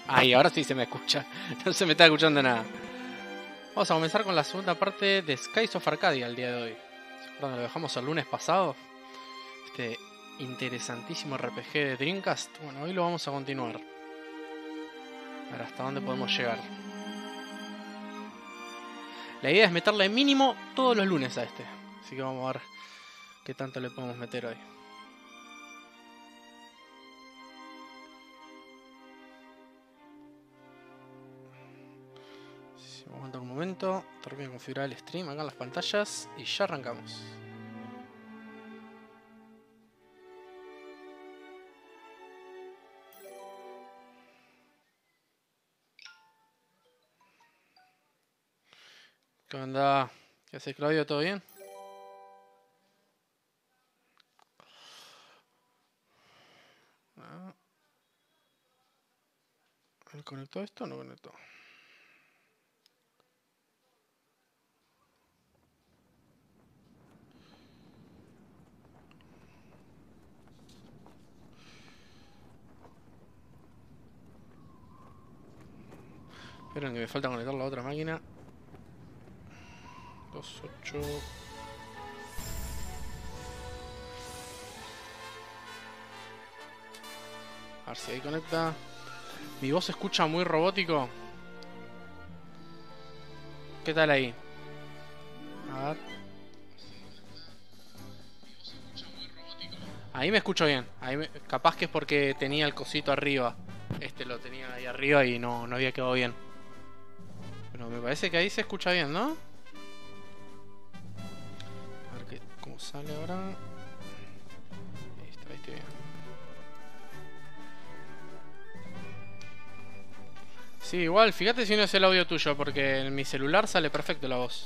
Ahí, ahora sí se me escucha. No se me está escuchando nada. Vamos a comenzar con la segunda parte de Skies of Arcadia el día de hoy. ¿Se acuerdan? Lo dejamos el lunes pasado. Este interesantísimo RPG de Dreamcast. Bueno, hoy lo vamos a continuar. A ver hasta dónde podemos llegar. La idea es meterle mínimo todos los lunes a este. Así que vamos a ver qué tanto le podemos meter hoy. Vamos a aguantar un momento. Termino de configurar el stream acá en las pantallas. Y ya arrancamos. ¿Qué onda? ¿Qué haces, Claudio? ¿Todo bien? ¿Me conectó esto o no conectó? Esperen que me falta conectar la otra máquina. 2.8. A ver si ahí conecta. Mi voz se escucha muy robótico. ¿Qué tal ahí? A ver. Ahí me escucho bien. Capaz que es porque tenía el cosito arriba. Este lo tenía ahí arriba y no había quedado bien. Pero me parece que ahí se escucha bien, ¿no? A ver cómo sale ahora. Ahí está bien. Sí, igual, fíjate si no es el audio tuyo, porque en mi celular sale perfecto la voz.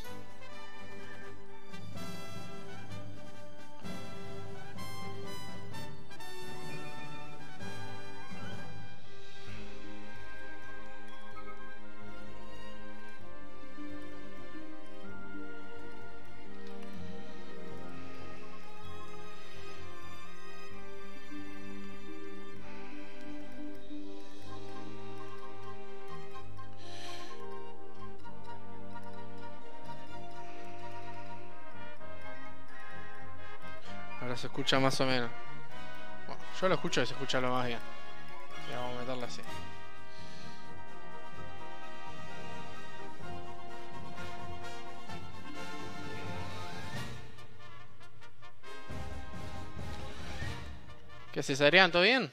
Ahora se escucha más o menos. Bueno, yo lo escucho y se escucha lo más bien. Ya vamos a meterla así. ¿Qué haces, Adrián? ¿Todo bien?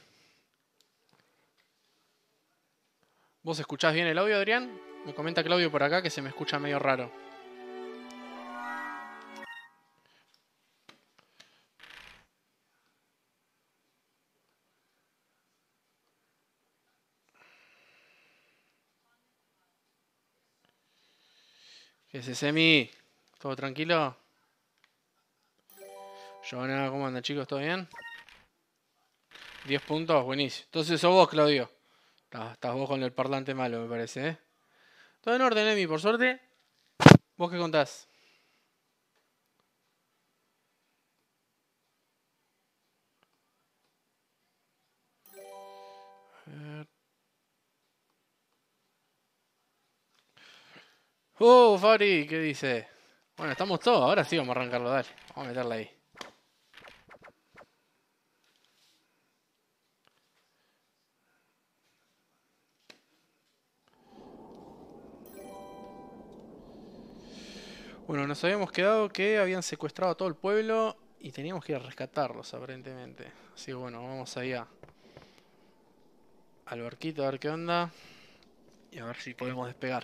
¿Vos escuchás bien el audio, Adrián? Me comenta Claudio por acá que se me escucha medio raro. ¿Qué haces, Emi? ¿Todo tranquilo? Joana, ¿cómo andan, chicos? ¿Todo bien? 10 puntos, buenísimo. Entonces sos vos, Claudio. Estás vos con el parlante malo, me parece, ¿eh? Todo en orden, Emi, por suerte. ¿Vos qué contás? A ver. Fabri, ¿qué dice? Bueno, estamos todos. Ahora sí vamos a arrancarlo, dale. Vamos a meterla ahí. Bueno, nos habíamos quedado que habían secuestrado a todo el pueblo y teníamos que ir a rescatarlos, aparentemente. Así que bueno, vamos allá al barquito a ver qué onda y a ver si podemos despegar.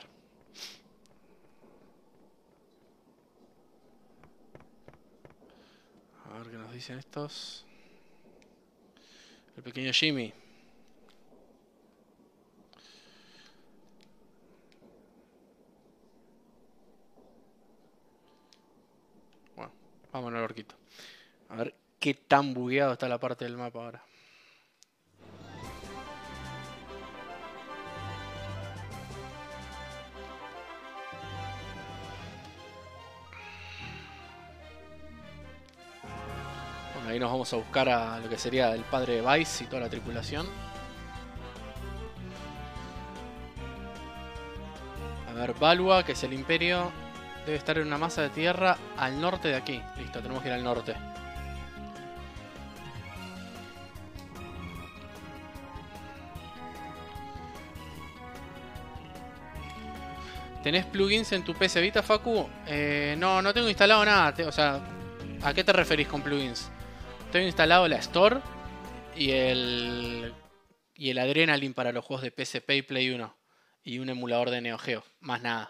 A ver qué nos dicen estos. El pequeño Jimmy. Bueno, vámonos al barquito. A ver qué tan bugueado está la parte del mapa ahora. Bueno, ahí nos vamos a buscar a lo que sería el padre de Vice y toda la tripulación. ver, Balua, que es el imperio, debe estar en una masa de tierra al norte de aquí. Listo, tenemos que ir al norte. ¿Tenés plugins en tu PC Vita, Facu? No, no tengo instalado nada. O sea, ¿a qué te referís con plugins? Tengo instalado la Store y el Adrenaline para los juegos de PSP y Play 1. Y un emulador de Neo Geo. Más nada.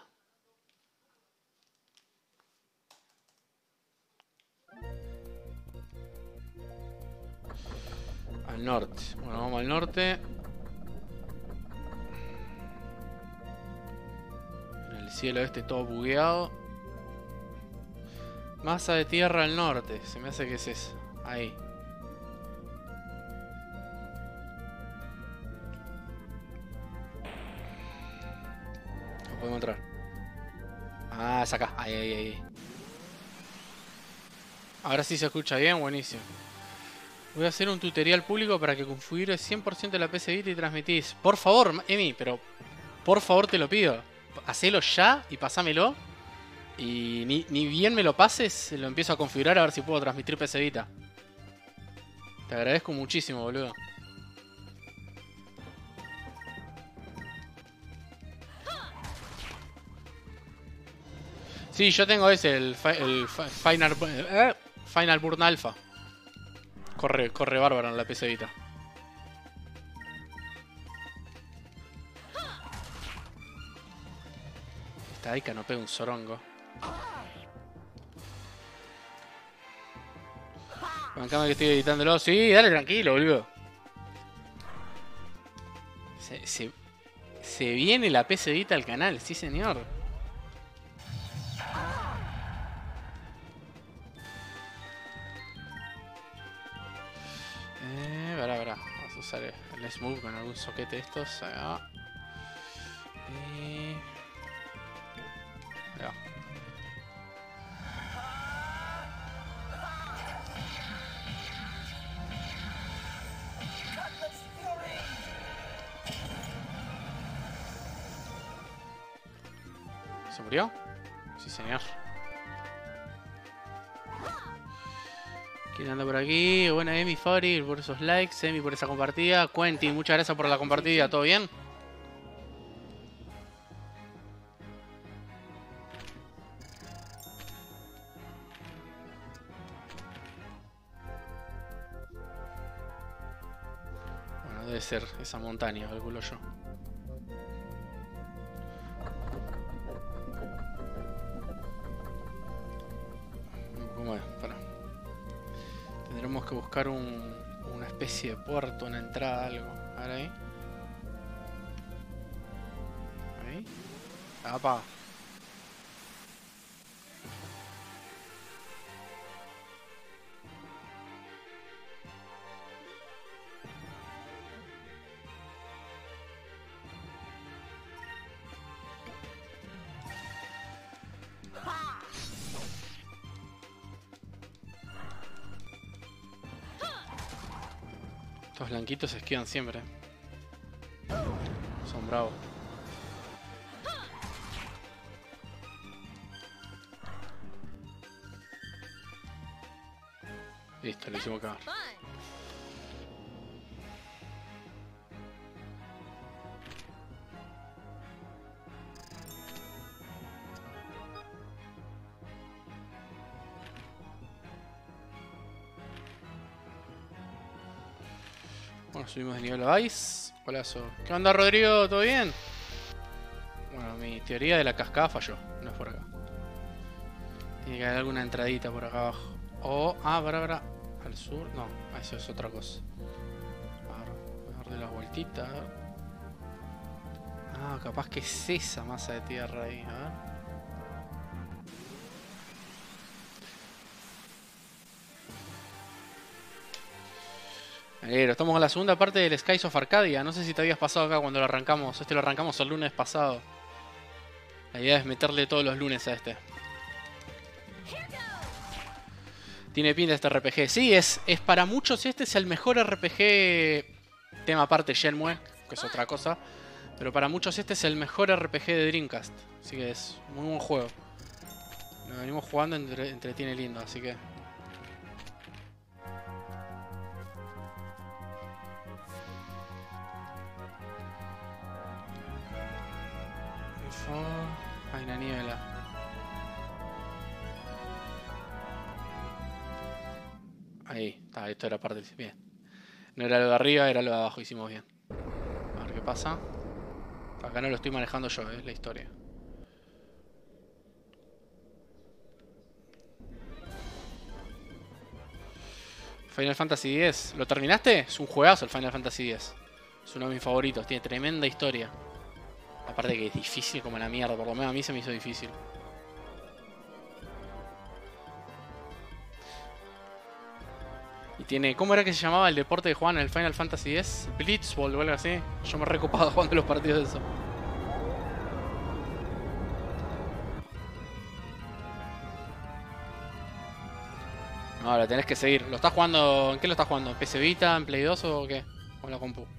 Al norte. Bueno, vamos al norte. En el cielo este todo bugueado. Masa de tierra al norte. Se me hace que es eso. Ahí. No podemos entrar. Ah, es acá. Ahí, ahí, ahí. Ahora sí se escucha bien, buenísimo. Voy a hacer un tutorial público para que configures 100% la PC Vita y transmitís. Por favor, Emi, pero por favor te lo pido. Hacelo ya y pasámelo. Y ni bien me lo pases, lo empiezo a configurar a ver si puedo transmitir PC Vita. Te agradezco muchísimo, boludo. Sí, yo tengo ese, el Final Burn Alpha. Corre bárbaro en la PC Vita. Esta Aika no pega un zorongo. Bancame que estoy editándolo. Sí, dale tranquilo, boludo. Se viene la PC Vita al canal, sí señor. Verá. Vamos a usar el Smooth con algún soquete de estos. Ahí va. Ahí va. ¿Se murió? Sí, señor. ¿Quién anda por aquí? Buena Emi, Fari, por esos likes. Emi, por esa compartida. Quentin, muchas gracias por la compartida. ¿Todo bien? Bueno, debe ser esa montaña, calculo yo. ¿Cómo es? Pará. Tendremos que buscar una especie de puerto, una entrada, algo. A ver ahí. Ahí. ¡Apa! Estos blanquitos se esquivan siempre. Son bravos. Listo, lo hicimos cagar. Bueno, subimos de nivel a Ice. Holazo. ¿Qué onda, Rodrigo? ¿Todo bien? Bueno, mi teoría de la cascada falló. No es por acá. Tiene que haber alguna entradita por acá abajo. O, para. Al sur. No, eso es otra cosa. A ver, voy a darle las vueltitas. Ah, capaz que es esa masa de tierra ahí. A ver. Estamos en la segunda parte del Skies of Arcadia. No sé si te habías pasado acá cuando lo arrancamos. Este lo arrancamos el lunes pasado. La idea es meterle todos los lunes a este. Tiene pinta este RPG. Sí, es para muchos este es el mejor RPG. Tema aparte Shenmue, que es otra cosa. Pero para muchos este es el mejor RPG de Dreamcast. Así que es muy buen juego. Lo venimos jugando, entretiene lindo, así que... Hay una niebla. Ahí, está, esto era parte del... Bien. No era lo de arriba, era lo de abajo, hicimos bien. A ver qué pasa. Acá no lo estoy manejando yo, la historia. Final Fantasy X. ¿Lo terminaste? Es un juegazo el Final Fantasy X. Es uno de mis favoritos, tiene tremenda historia. Aparte que es difícil como la mierda, por lo menos a mí se me hizo difícil. Y tiene... ¿Cómo era que se llamaba el deporte de Juan en el Final Fantasy X? Blitzball o algo así. Yo me he recopado jugando los partidos de eso. No, lo tenés que seguir. ¿Lo estás jugando? ¿En qué lo estás jugando? ¿En PC Vita? ¿En Play 2 o qué? ¿O en la compu?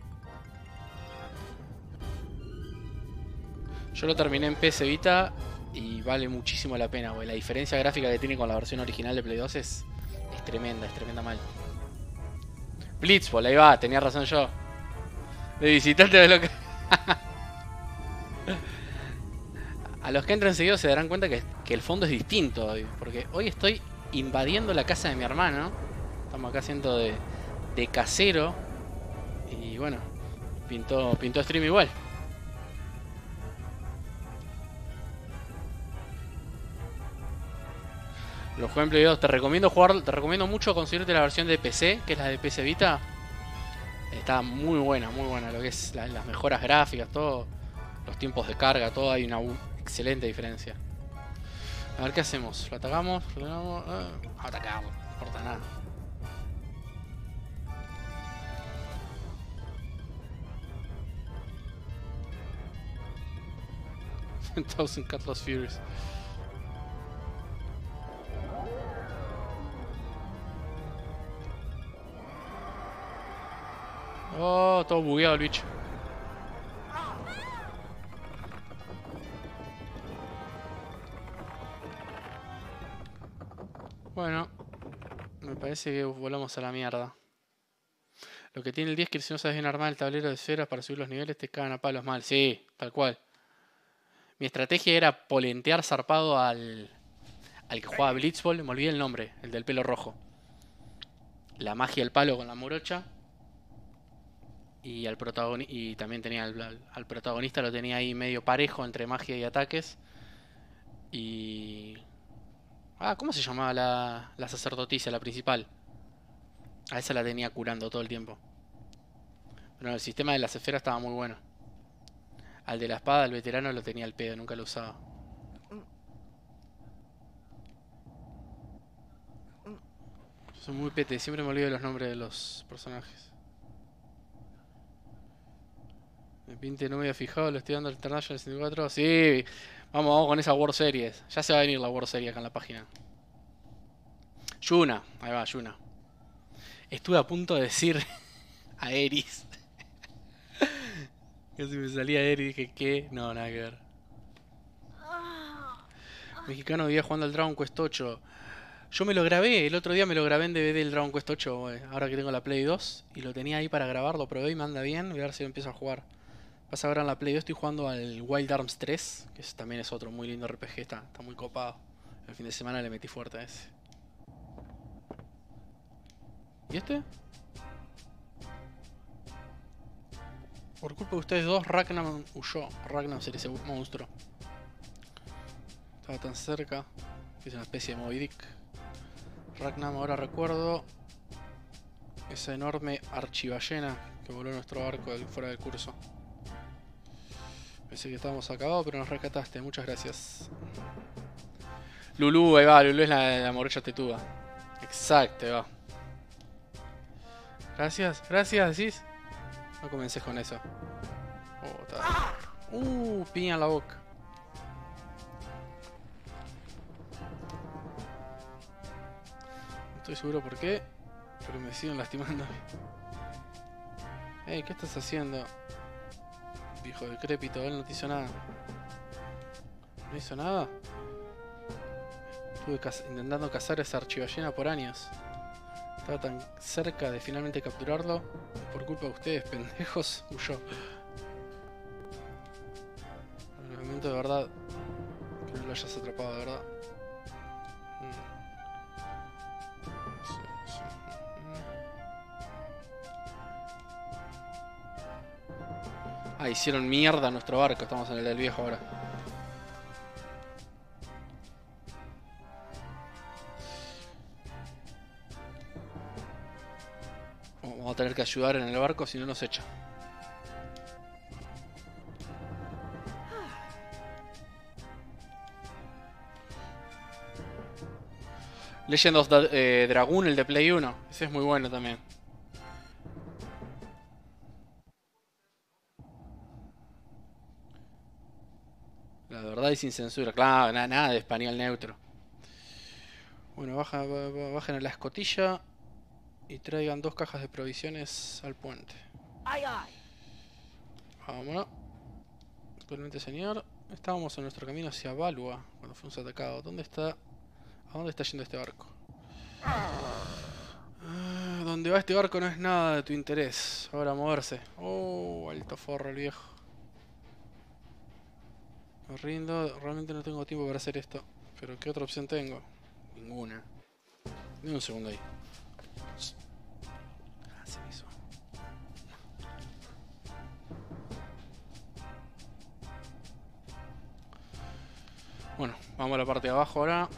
Yo lo terminé en PC Vita y vale muchísimo la pena, güey. La diferencia gráfica que tiene con la versión original de Play 2 es tremenda mal. Blitzball, ahí va, tenía razón yo. De visitante de lo que... A los que entran seguido se darán cuenta que el fondo es distinto hoy. Porque hoy estoy invadiendo la casa de mi hermano. Estamos acá haciendo de casero. Y bueno, pintó stream igual. Lo jugué en Play 2. Te recomiendo mucho conseguirte la versión de PC, que es la de PC Vita. Está muy buena, lo que es las mejoras gráficas, todo, los tiempos de carga, todo, hay una excelente diferencia. A ver qué hacemos. ¿Lo atacamos? Atacamos, no importa nada. Thousand Cutlass Furies. Oh, todo bugueado el bicho. Bueno, me parece que volamos a la mierda. Lo que tiene el 10 es que si no sabes bien armar el tablero de esferas para subir los niveles te cagan a palos mal. Sí, tal cual. Mi estrategia era polentear zarpado al que jugaba Blitzball. Me olvidé el nombre, el del pelo rojo. La magia del palo con la morocha. Y y también tenía al protagonista, lo tenía ahí medio parejo entre magia y ataques. Y... ¿cómo se llamaba la sacerdotisa, la principal? A esa la tenía curando todo el tiempo. Pero el sistema de las esferas estaba muy bueno. Al de la espada, el veterano, lo tenía al pedo, nunca lo usaba. Yo soy muy pete, siempre me olvido de los nombres de los personajes. Me pinte, no me había fijado, lo estoy dando al International 64. Sí, vamos con esa World Series. Ya se va a venir la World Series acá en la página. Yuna, ahí va, Yuna. Estuve a punto de decir a Eris. Casi me salía Eris, dije, ¿qué? No, nada que ver. Mexicano vivía jugando al Dragon Quest 8. Yo me lo grabé, el otro día me lo grabé en DVD el Dragon Quest 8, wey. Ahora que tengo la Play 2. Y lo tenía ahí para grabar, lo probé y me anda bien. Voy a ver si lo empiezo a jugar. Pasa ahora en la Play 2 estoy jugando al Wild Arms 3, que también es otro muy lindo RPG, está muy copado. El fin de semana le metí fuerte a ese. ¿Y este? Por culpa de ustedes dos, Ragnar huyó. Ragnar sería ese monstruo. Estaba tan cerca, que es una especie de Moby Dick. Ragnar, ahora recuerdo esa enorme archiballena que voló nuestro barco fuera del curso. Pensé que estábamos acabados, pero nos rescataste. Muchas gracias. Lulú, ahí va. Lulú es la morocha tetuda. Exacto, ahí va. Gracias, decís. No comencé con eso. Piña en la boca. No estoy seguro por qué, pero me siguen lastimando. Hey, ¿qué estás haciendo? Viejo decrépito, él no te hizo nada. No hizo nada. Estuve intentando cazar esa archivallena por años. Estaba tan cerca de finalmente capturarlo. Por culpa de ustedes, pendejos, huyó. En el momento de verdad, que no lo hayas atrapado, de verdad. Ah, hicieron mierda nuestro barco. Estamos en el del viejo ahora. Vamos a tener que ayudar en el barco, si no nos echa. Legend of Dragoon, el de Play 1. Ese es muy bueno también. La verdad y sin censura. Claro, nada de español neutro. Bueno, bajen a la escotilla y traigan 2 cajas de provisiones al puente. Vámonos. Actualmente, señor. Estábamos en nuestro camino hacia Valua cuando fuimos atacados. ¿Dónde está? ¿A dónde está yendo este barco? Donde va este barco no es nada de tu interés. Ahora a moverse. Oh, alto forro el viejo. Me rindo. Realmente no tengo tiempo para hacer esto. Pero ¿qué otra opción tengo? Ninguna. Dame un segundo ahí. Se me hizo. Bueno, vamos a la parte de abajo ahora.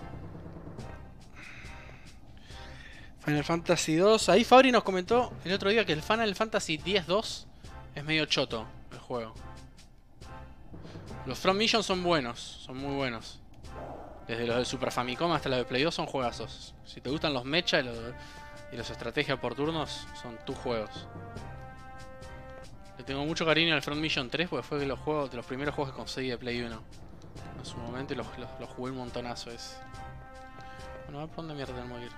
Final Fantasy 2. Ahí Fabri nos comentó el otro día que el Final Fantasy X-2 es medio choto el juego. Los Front Mission son buenos, son muy buenos. Desde los de Super Famicom hasta los de Play 2 son juegazos. Si te gustan los mecha y los estrategias por turnos, son tus juegos. Le tengo mucho cariño al Front Mission 3 porque fue de los primeros juegos que conseguí de Play 1. En su momento los jugué un montonazo. Bueno, a ver por dónde mierda tenemos que ir.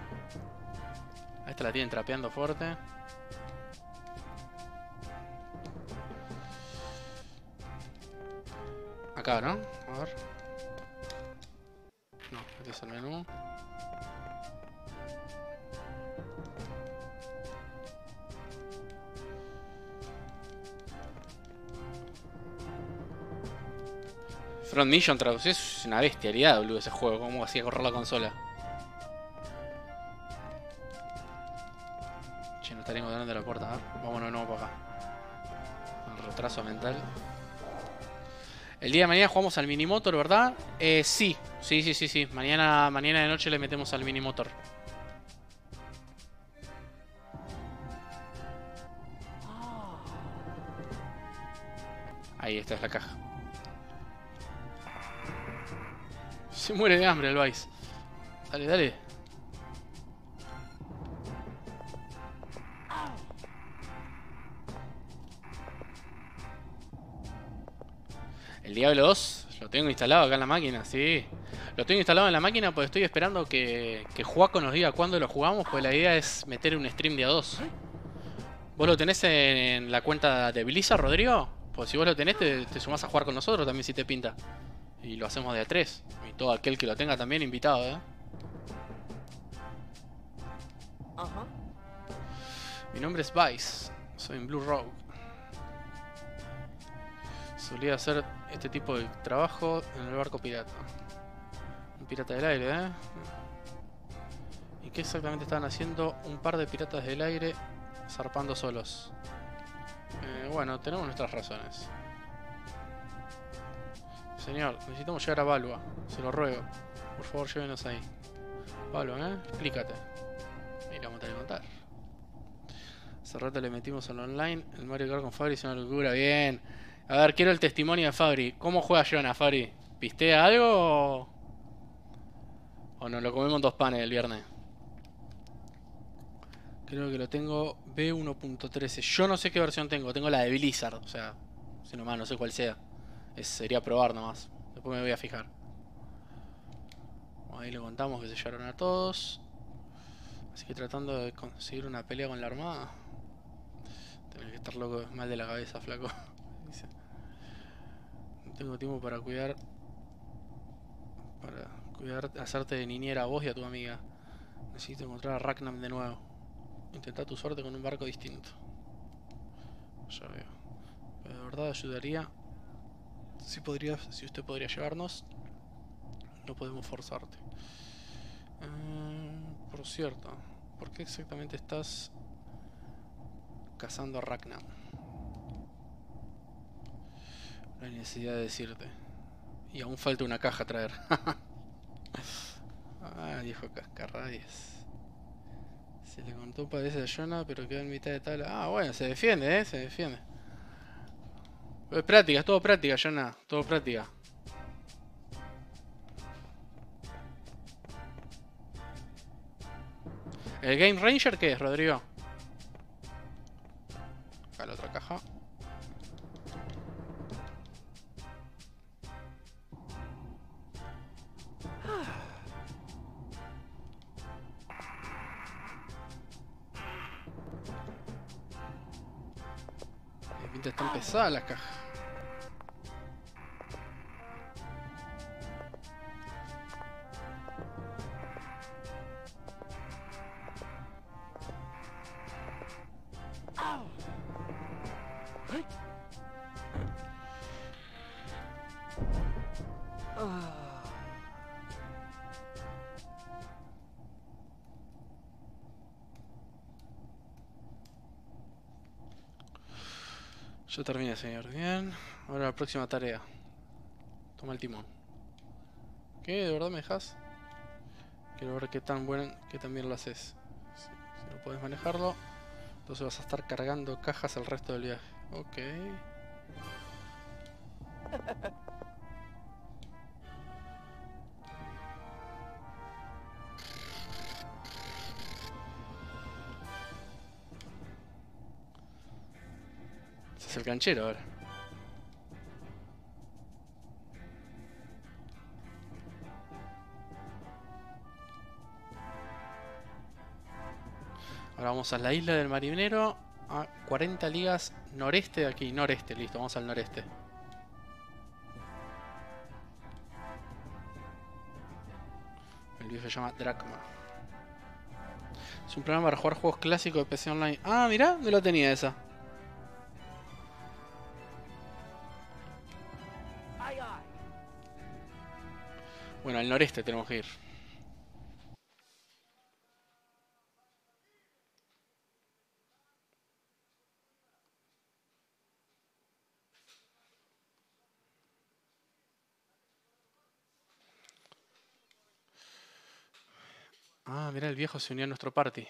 A esta la tienen trapeando fuerte. Acá, ¿no? A ver. No, este es el menú. Front Mission traducido es una bestialidad, boludo, ese juego. Cómo hacía correr la consola. Che, no estaría encontrando la puerta. A ver, vámonos de nuevo para acá. El retraso mental. El día de mañana jugamos al Minimotor, ¿verdad? Sí. Sí. Mañana de noche le metemos al Minimotor. Ahí, esta es la caja. Se muere de hambre el Vice. Dale. El Diablo 2 lo tengo instalado acá en la máquina, sí. Lo tengo instalado en la máquina porque estoy esperando que Juaco nos diga cuándo lo jugamos, pues la idea es meter un stream de a 2. ¿Vos lo tenés en la cuenta de Blizzard, Rodrigo? Pues si vos lo tenés, te sumás a jugar con nosotros también si te pinta. Y lo hacemos de a 3. Y todo aquel que lo tenga también invitado, Mi nombre es Vice. Soy en Blue Rogue. Solía hacer este tipo de trabajo en el barco pirata. Un pirata del aire, ¿Y qué exactamente estaban haciendo un par de piratas del aire zarpando solos? Bueno, tenemos nuestras razones. Señor, necesitamos llegar a Valua. Se lo ruego. Por favor, llévenos ahí. Valua, explícate. Y lo vamos a tener que contar. Hace rato le metimos al online. El Mario Kart con Fabri es una locura. Bien. A ver, quiero el testimonio de Fabri. ¿Cómo juega Jonah, Fabri? ¿Pistea algo o nos lo comemos en 2 panes el viernes? Creo que lo tengo B1.13. Yo no sé qué versión tengo. Tengo la de Blizzard. O sea, si nomás no sé cuál sea. Sería probar nomás. Después me voy a fijar. Ahí le contamos que se llevaron a todos. Así que tratando de conseguir una pelea con la armada. Tenés que estar loco, mal de la cabeza, flaco. No tengo tiempo para cuidar Para hacerte de niñera a vos y a tu amiga. Necesito encontrar a Ragnar de nuevo. Intenta tu suerte con un barco distinto. Ya veo. Pero de verdad ayudaría. Si usted podría llevarnos. No podemos forzarte. Por cierto, ¿por qué exactamente estás cazando a Ragnar? No hay necesidad de decirte. Y aún falta una caja a traer. Ah, dijo Cascarrabias. Se le contó un padece a Jonah, pero quedó en mitad de tabla. Ah, bueno, se defiende, se defiende. Es práctica, es todo práctica, Jonah. Todo práctica. ¿El Game Ranger qué es, Rodrigo? Acá la otra caja. De pinta están pesadas las cajas. Yo terminé, señor. Bien. Ahora la próxima tarea. Toma el timón. ¿Qué? ¿De verdad me dejas? Quiero ver qué tan bien lo haces. Si no puedes manejarlo, entonces vas a estar cargando cajas el resto del viaje. Ok. Ese es el canchero ahora. Ahora vamos a la isla del marinero. A 40 ligas noreste de aquí. Noreste, listo, vamos al noreste. El viejo se llama Drachma. Es un programa para jugar juegos clásicos de PC Online. Ah, mirá, no lo tenía esa. Bueno, al noreste tenemos que ir. Ah, mirá, el viejo se unió a nuestro party.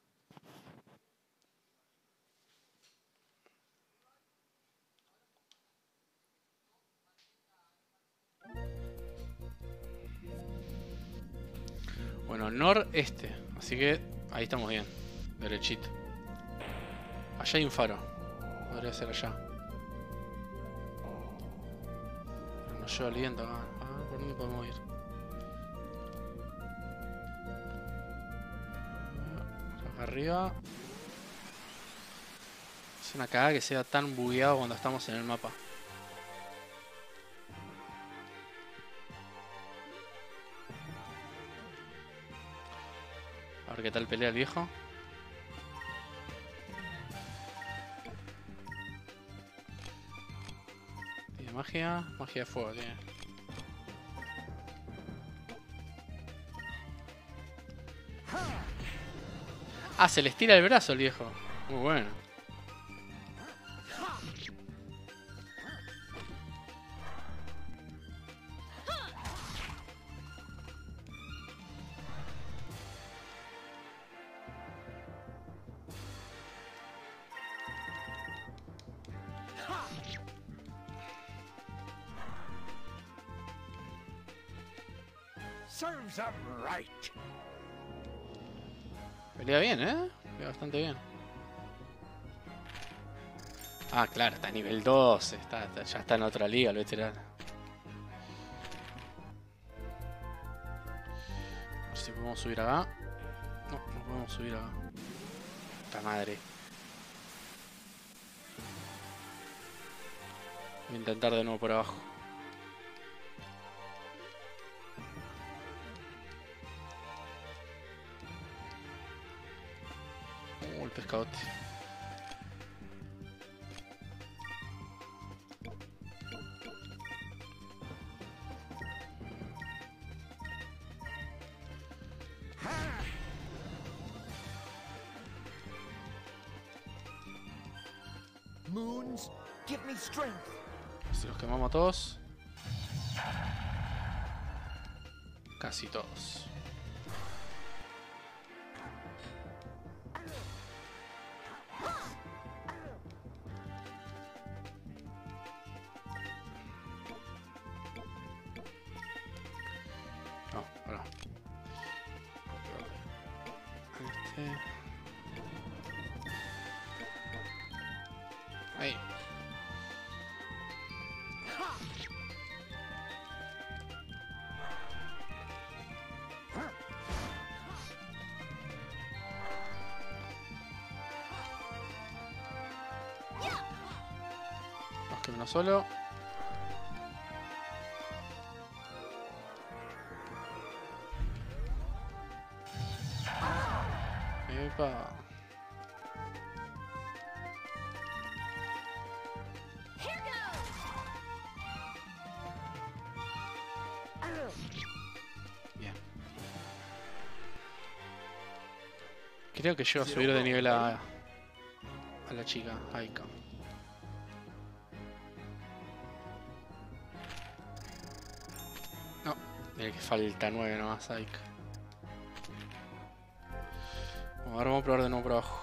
Bueno, noreste. Así que ahí estamos bien. Derechito. Allá hay un faro. Podría ser allá. Pero nos lleva el viento acá. A ver por dónde podemos ir. Acá arriba. Es una cagada que sea tan bugueado cuando estamos en el mapa. A ver qué tal pelea el viejo. Tiene magia. Magia de fuego tiene. Ah, se le estira el brazo el viejo. Muy bueno. Serves 'em right. Pelea bien, pelea bastante bien. Ah, claro, está a nivel 12. Ya está en otra liga el veterano. A ver si podemos subir acá. No, no podemos subir acá. Puta madre. Voy a intentar de nuevo por abajo. el pescadote. Moons, give me strength. Si los quemamos a todos. Casi todos. No, pará. Ahí. Más que uno solo. Epa. Bien. Creo que llego a subir de nivel a la chica, Aika. No, mira que falta 9 nomás, Aika. Ahora vamos a probar de nuevo por abajo.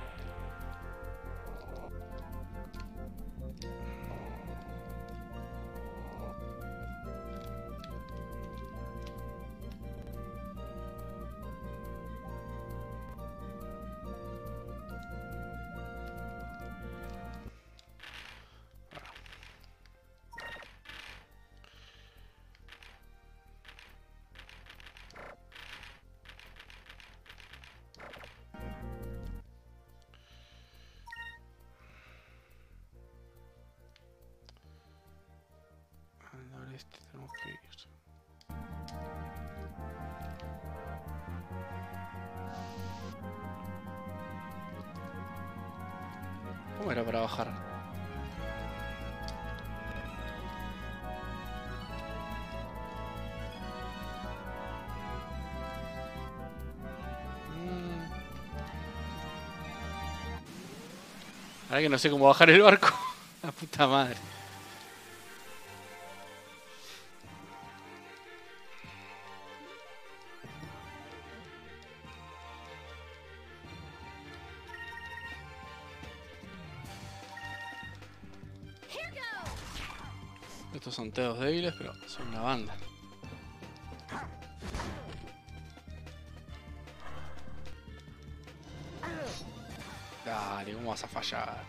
Al este tenemos que ir. ¿Cómo era para bajar? Ahora que no sé cómo bajar el barco. La puta madre. Estos son teos débiles, pero son una banda. Dale, ¿cómo vas a fallar?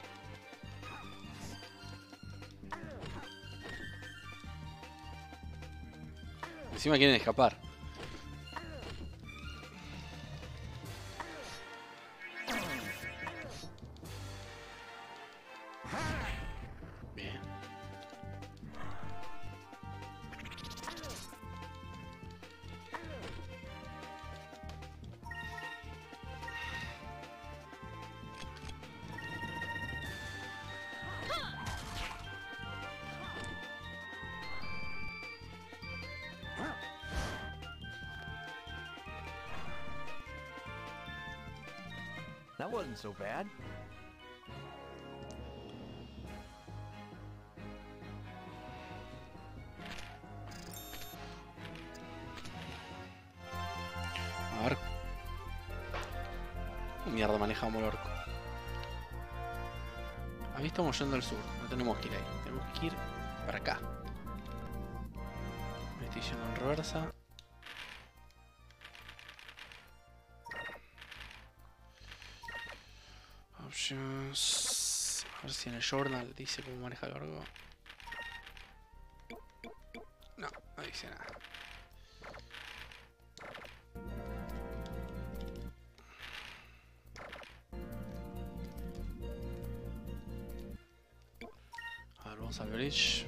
Encima quieren escapar. Bien. That wasn't so bad. A ver. Mierda, manejamos el orco. Ahí estamos yendo al sur. No tenemos que ir ahí. Tenemos que ir para acá. Me estoy yendo en reversa. Options. A ver si en el journal dice cómo maneja el orco. No, no dice nada. A ver, vamos al bridge.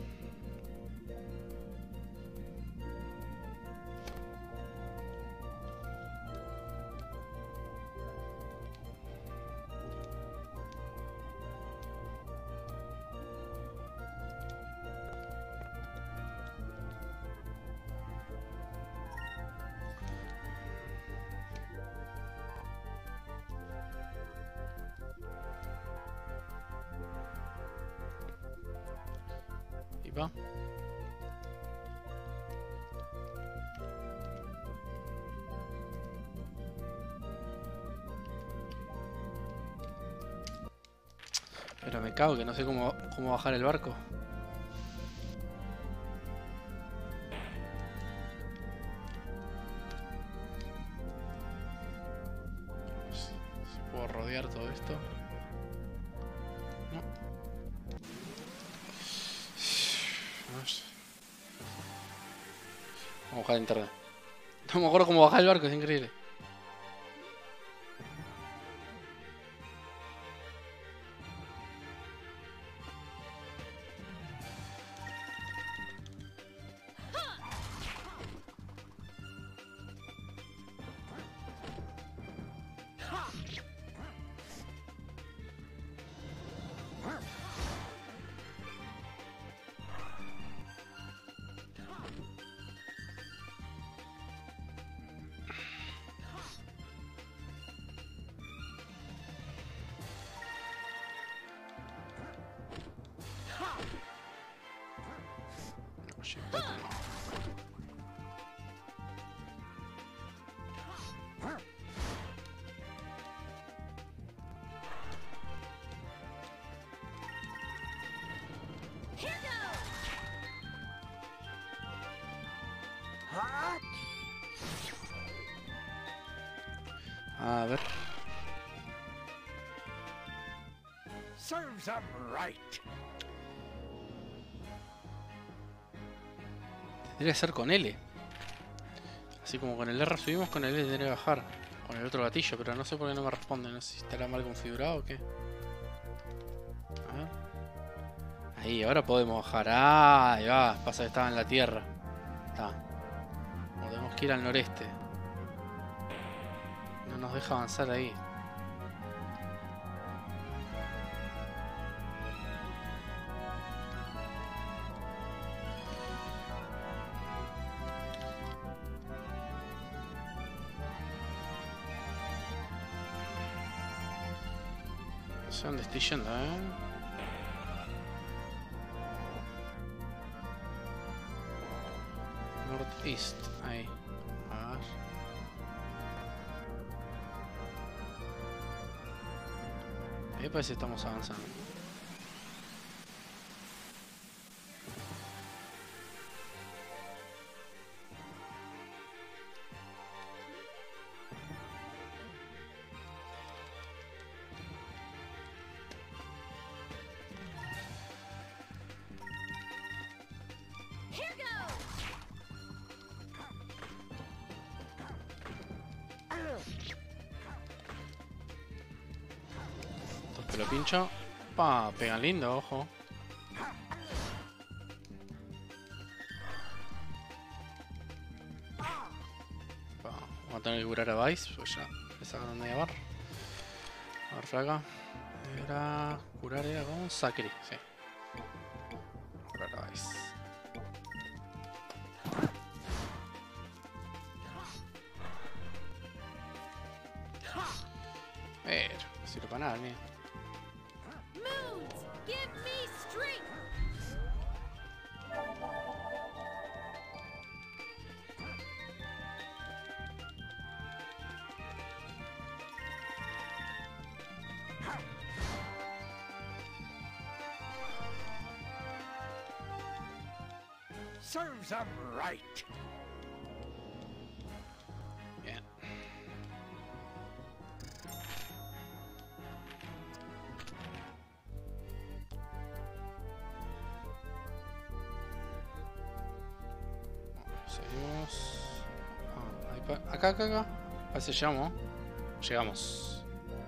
Equipa. Pero me cago que no sé cómo bajar el barco. Si puedo rodear todo esto. No. Vamos. Vamos a bajar el internet. No me acuerdo cómo bajar el barco, es increíble. A ver. Serves 'em right. Tendría que ser con L. Así como con el R subimos, con el L tendría que bajar. Con el otro gatillo, pero no sé por qué no me responde. No sé si estará mal configurado o qué. A ver. Ahí, ahora podemos bajar. Ah, ahí va. Pasa que estaba en la tierra. Está. Tenemos que ir al noreste. No nos deja avanzar ahí. No sé dónde estoy yendo, Northeast, ahí. A ver. Ahí parece que estamos avanzando. Entonces lo pincho. Pa, pegan lindo, ojo. Pa, vamos a tener que curar a Vice, pues ya me sacan media barra. A ver, flaca. Era. Curar era con Sacri, sí. Curar a Vice. Pero, no sirve para nada, ni. Moons, give me strength. Serves 'em right. Bien. Seguimos. Ah, ahí acá. Parece que llegamos. Llegamos.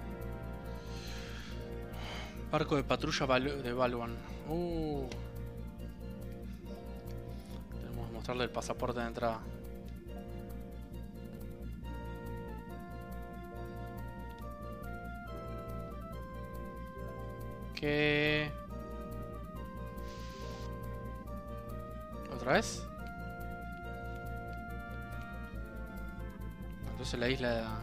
Barco de patrulla de Balwan. Tenemos que mostrarle el pasaporte de entrada. ¿Qué? ¿Otra vez? Entonces la isla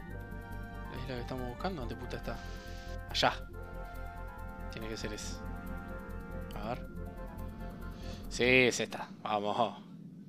que estamos buscando, ¿dónde puta está? Allá. Tiene que ser ese. Sí, es esta. Vamos.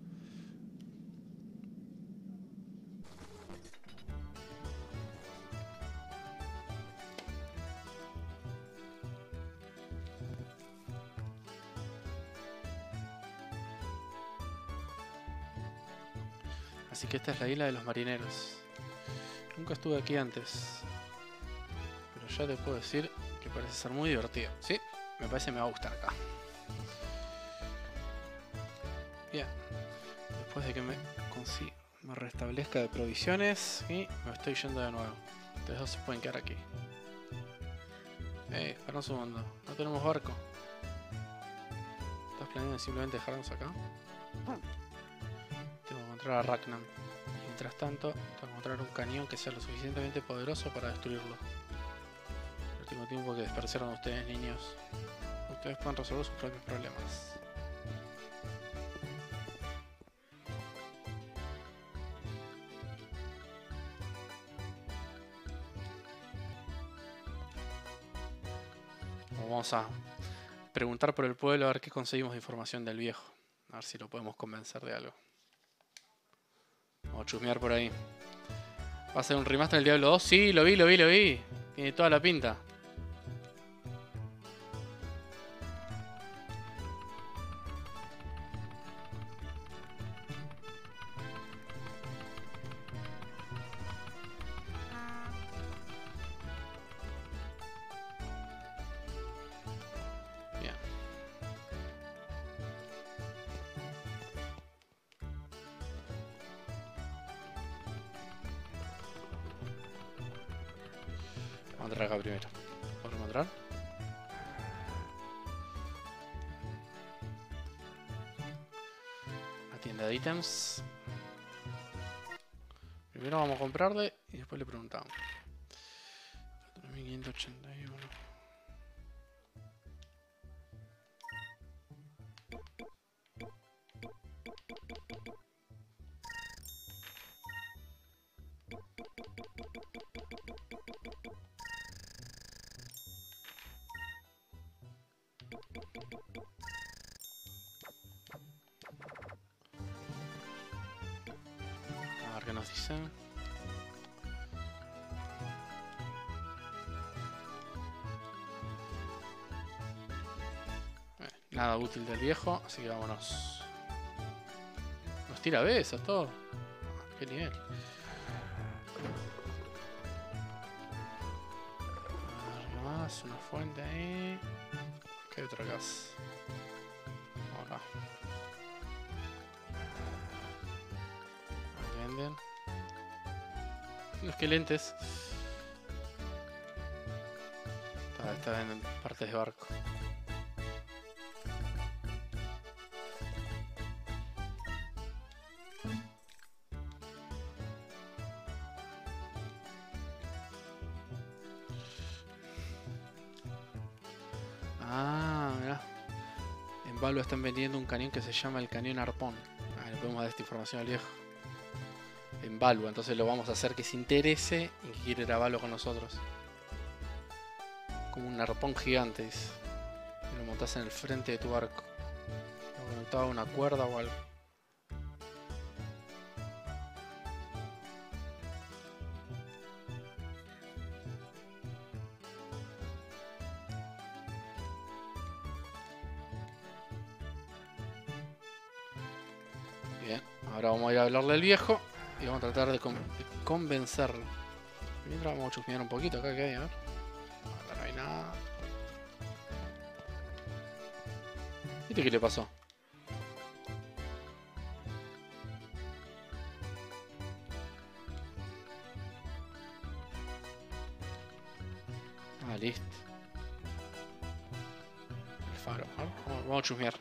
Así que esta es la isla de los marineros. Nunca estuve aquí antes. Pero ya te puedo decir que parece ser muy divertido. Sí, me parece que me va a gustar acá. Bien. Después de que me restablezca de provisiones y me estoy yendo de nuevo. Ustedes dos se pueden quedar aquí. Espera un segundo. No tenemos barco. ¿Estás planeando simplemente dejarnos acá? Tengo que encontrar a Ragnar. Mientras tanto, tengo que encontrar un cañón que sea lo suficientemente poderoso para destruirlo. No tengo tiempo que desperdiciaron ustedes, niños. Ustedes pueden resolver sus propios problemas. Vamos a preguntar por el pueblo a ver qué conseguimos de información del viejo. A ver si lo podemos convencer de algo. Vamos a chusmear por ahí. ¿Va a ser un remaster del Diablo 2? Sí, lo vi. Tiene toda la pinta. Bien. Vamos a entrar acá primero. ¿Podemos entrar? La tienda de ítems. Primero vamos a comprarle y después le preguntamos. 4581. A ver qué nos dice. Nada útil del viejo, así que vámonos. Nos tira besos, todo. Qué nivel. A ver, más, una fuente ahí. ¿Qué hay otra casa? Acá. Venden. Los que lentes. Está en partes de barco. Ah, mirá. En Valvo están vendiendo un cañón que se llama el cañón arpón. Le podemos dar esta información al viejo. En Valvo, entonces lo vamos a hacer que se interese y que quiera ir a Valvo con nosotros. Como un arpón gigante, dice. Y lo montás en el frente de tu barco. Lo conectado a una cuerda o algo. Bien, ahora vamos a ir a hablarle al viejo y vamos a tratar de convencerlo. Mientras vamos a chusmear un poquito acá, que hay, a ver. Acá no hay nada. ¿Viste qué le pasó? Ah, listo. El faro, a ver, vamos a chusmear.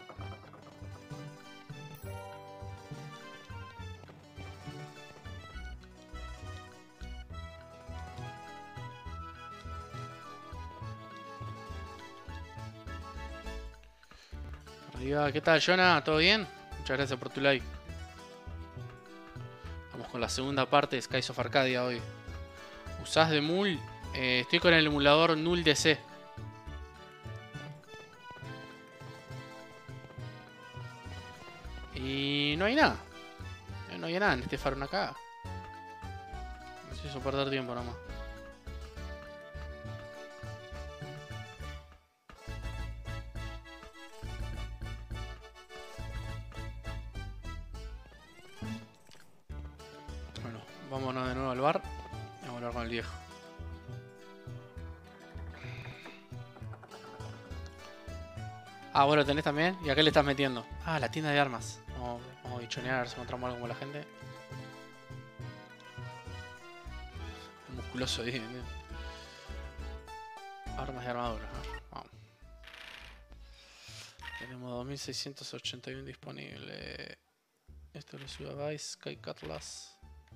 Arriba, ¿qué tal, Jonah? ¿Todo bien? Muchas gracias por tu like. Vamos con la segunda parte de Skies of Arcadia hoy. ¿Usás de Mul? Estoy con el emulador Null DC. Y no hay nada. No hay nada en este faro, una caga. Nos hizo perder tiempo nomás. Bueno, vámonos de nuevo al bar. Vamos a hablar con el viejo. Ah, vos lo tenés también. ¿Y a qué le estás metiendo? Ah, la tienda de armas. Vamos a bichonear a ver si encontramos algo como la gente. El musculoso ahí. Armas y armaduras. Vamos. Tenemos 2681 disponible. Esto lo sube a Vice, Sky Cutlass.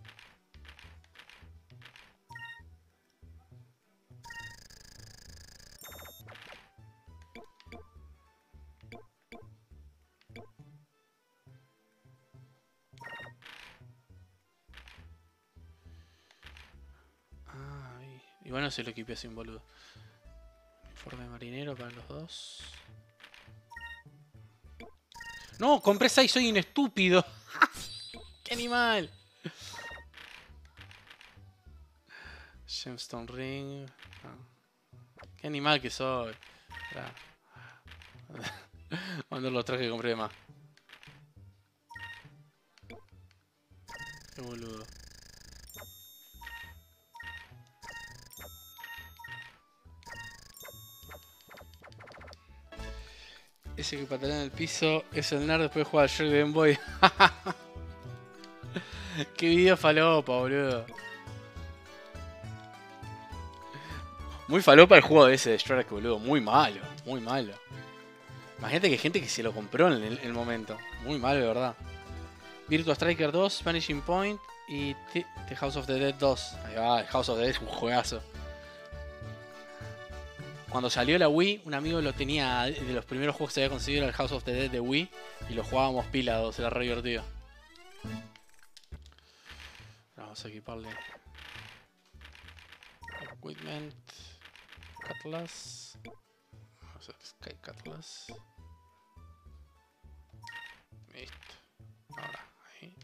Y bueno, se lo equipé así un boludo. Uniforme marinero para los dos. No, compré 6, soy un estúpido. ¡Qué animal! Gemstone Ring. ¡Qué animal que soy! Cuando los trajes que compré de más. ¡Qué boludo! Ese que patalea en el piso es el nerd después de jugar al Shrek de Game Boy. Qué video falopa, boludo. Muy falopa el juego ese de Shrek, boludo. Muy malo, muy malo. Imagínate que hay gente que se lo compró en el momento. Muy malo, de verdad. Virtua Striker 2, Vanishing Point y The House of the Dead 2. Ahí va, el House of the Dead es un juegazo. Cuando salió la Wii, un amigo lo tenía, de los primeros juegos que se había conseguido era el House of the Dead de Wii, y lo jugábamos pilados, era re divertido. Vamos a equiparle Equipment, Cutlass, vamos a hacer Sky Cutlass. Listo. Ahora, ahí.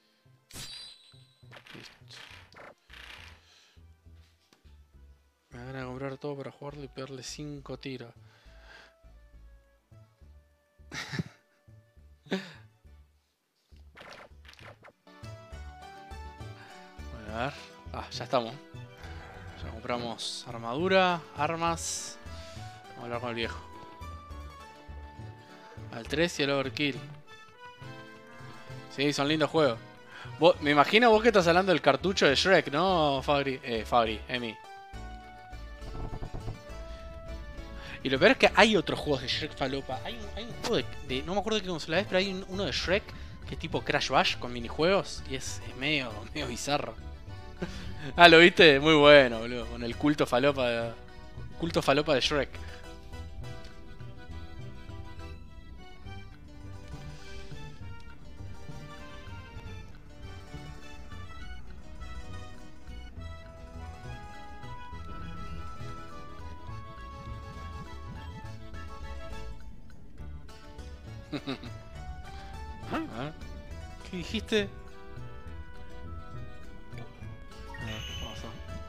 Listo. Me van a comprar todo para jugarlo y pegarle 5 tiros. Bueno, a ver. Ah, ya estamos. Ya compramos armadura, armas. Vamos a hablar con el viejo. Al 3 y el Overkill. Sí, son lindos juegos. Me imagino vos que estás hablando del cartucho de Shrek, ¿no, Fabri? Emi. Y lo peor es que hay otros juegos de Shrek falopa. Hay un juego de no me acuerdo de qué consola es, pero hay uno de Shrek que es tipo Crash Bash con minijuegos y es medio bizarro. Ah, ¿lo viste? Muy bueno, boludo. Con el culto falopa de Shrek. ¿Ah? ¿Qué dijiste? ¿Qué pasó?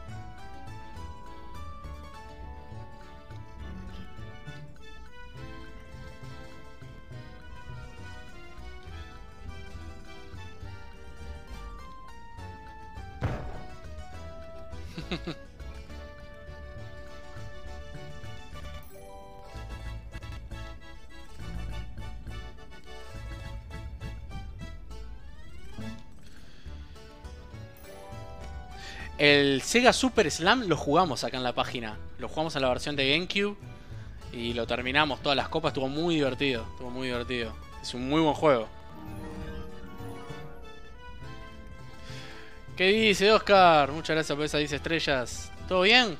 El Sega Super Slam lo jugamos acá en la página. Lo jugamos en la versión de GameCube. Y lo terminamos, todas las copas, estuvo muy divertido. Es un muy buen juego. ¿Qué dice Oscar? Muchas gracias por esas 10 estrellas. ¿Todo bien?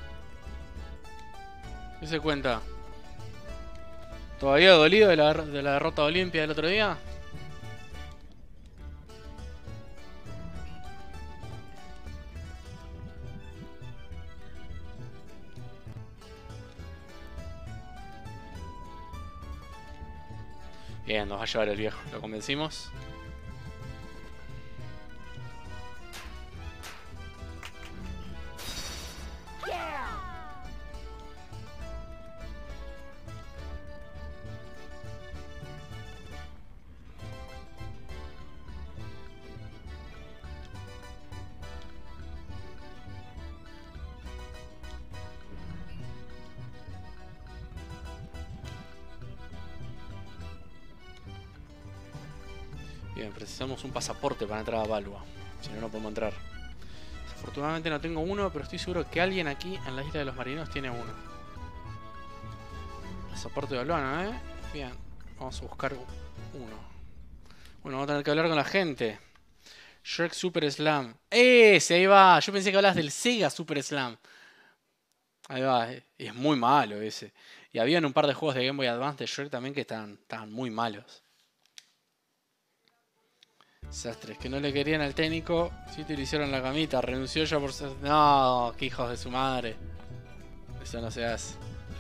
¿Qué se cuenta? ¿Todavía dolido de la derrota de Olimpia del otro día? Bien, nos va a llevar el viejo. Lo convencimos. Bien, precisamos un pasaporte para entrar a Balua. Si no, no podemos entrar. Desafortunadamente no tengo uno, pero estoy seguro que alguien aquí en la isla de los marinos tiene uno. Pasaporte de Balua, ¿eh? Bien, vamos a buscar uno. Bueno, vamos a tener que hablar con la gente. Shrek Super Slam. ¡Ese! Ahí va. Yo pensé que hablabas del Sega Super Slam. Ahí va. Es muy malo ese. Y habían un par de juegos de Game Boy Advance de Shrek también que estaban muy malos. Desastres, que no le querían al técnico. Sí te lo hicieron la camita. Renunció ya por ser... No, qué hijos de su madre. Eso no se hace.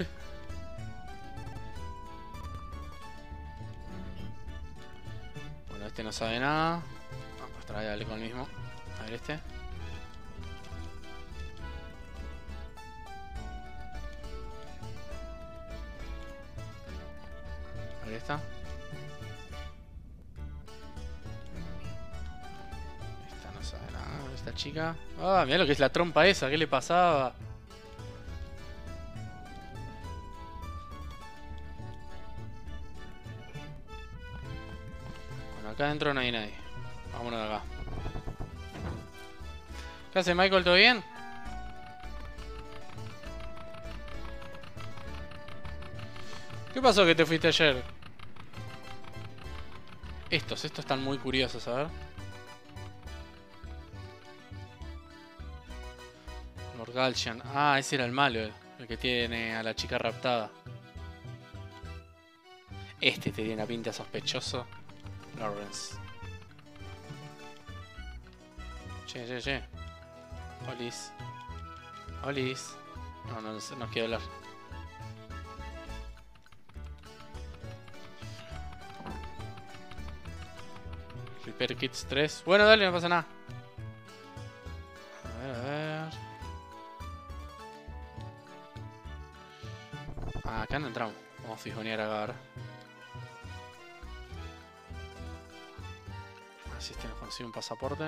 Bueno, este no sabe nada. No, otra vez dale con el mismo. A ver este. A ver esta. Esta no sabe nada. Esta chica. Ah, mirá lo que es la trompa esa. ¿Qué le pasaba? Bueno, acá adentro no hay nadie. Vámonos de acá. ¿Qué hace, Michael? ¿Todo bien? ¿Qué pasó que te fuiste ayer? Estos están muy curiosos, a ver. Lord Galchian. Ah, ese era el malo, el que tiene a la chica raptada. Este te tiene una pinta sospechoso. Lawrence. Che. Olis. Olis. No quiero hablar. Repair Kits 3. Bueno, dale, no pasa nada. A ver. Ah, acá no entramos. Vamos a fijonear acá ahora. Así este nos consigue un pasaporte.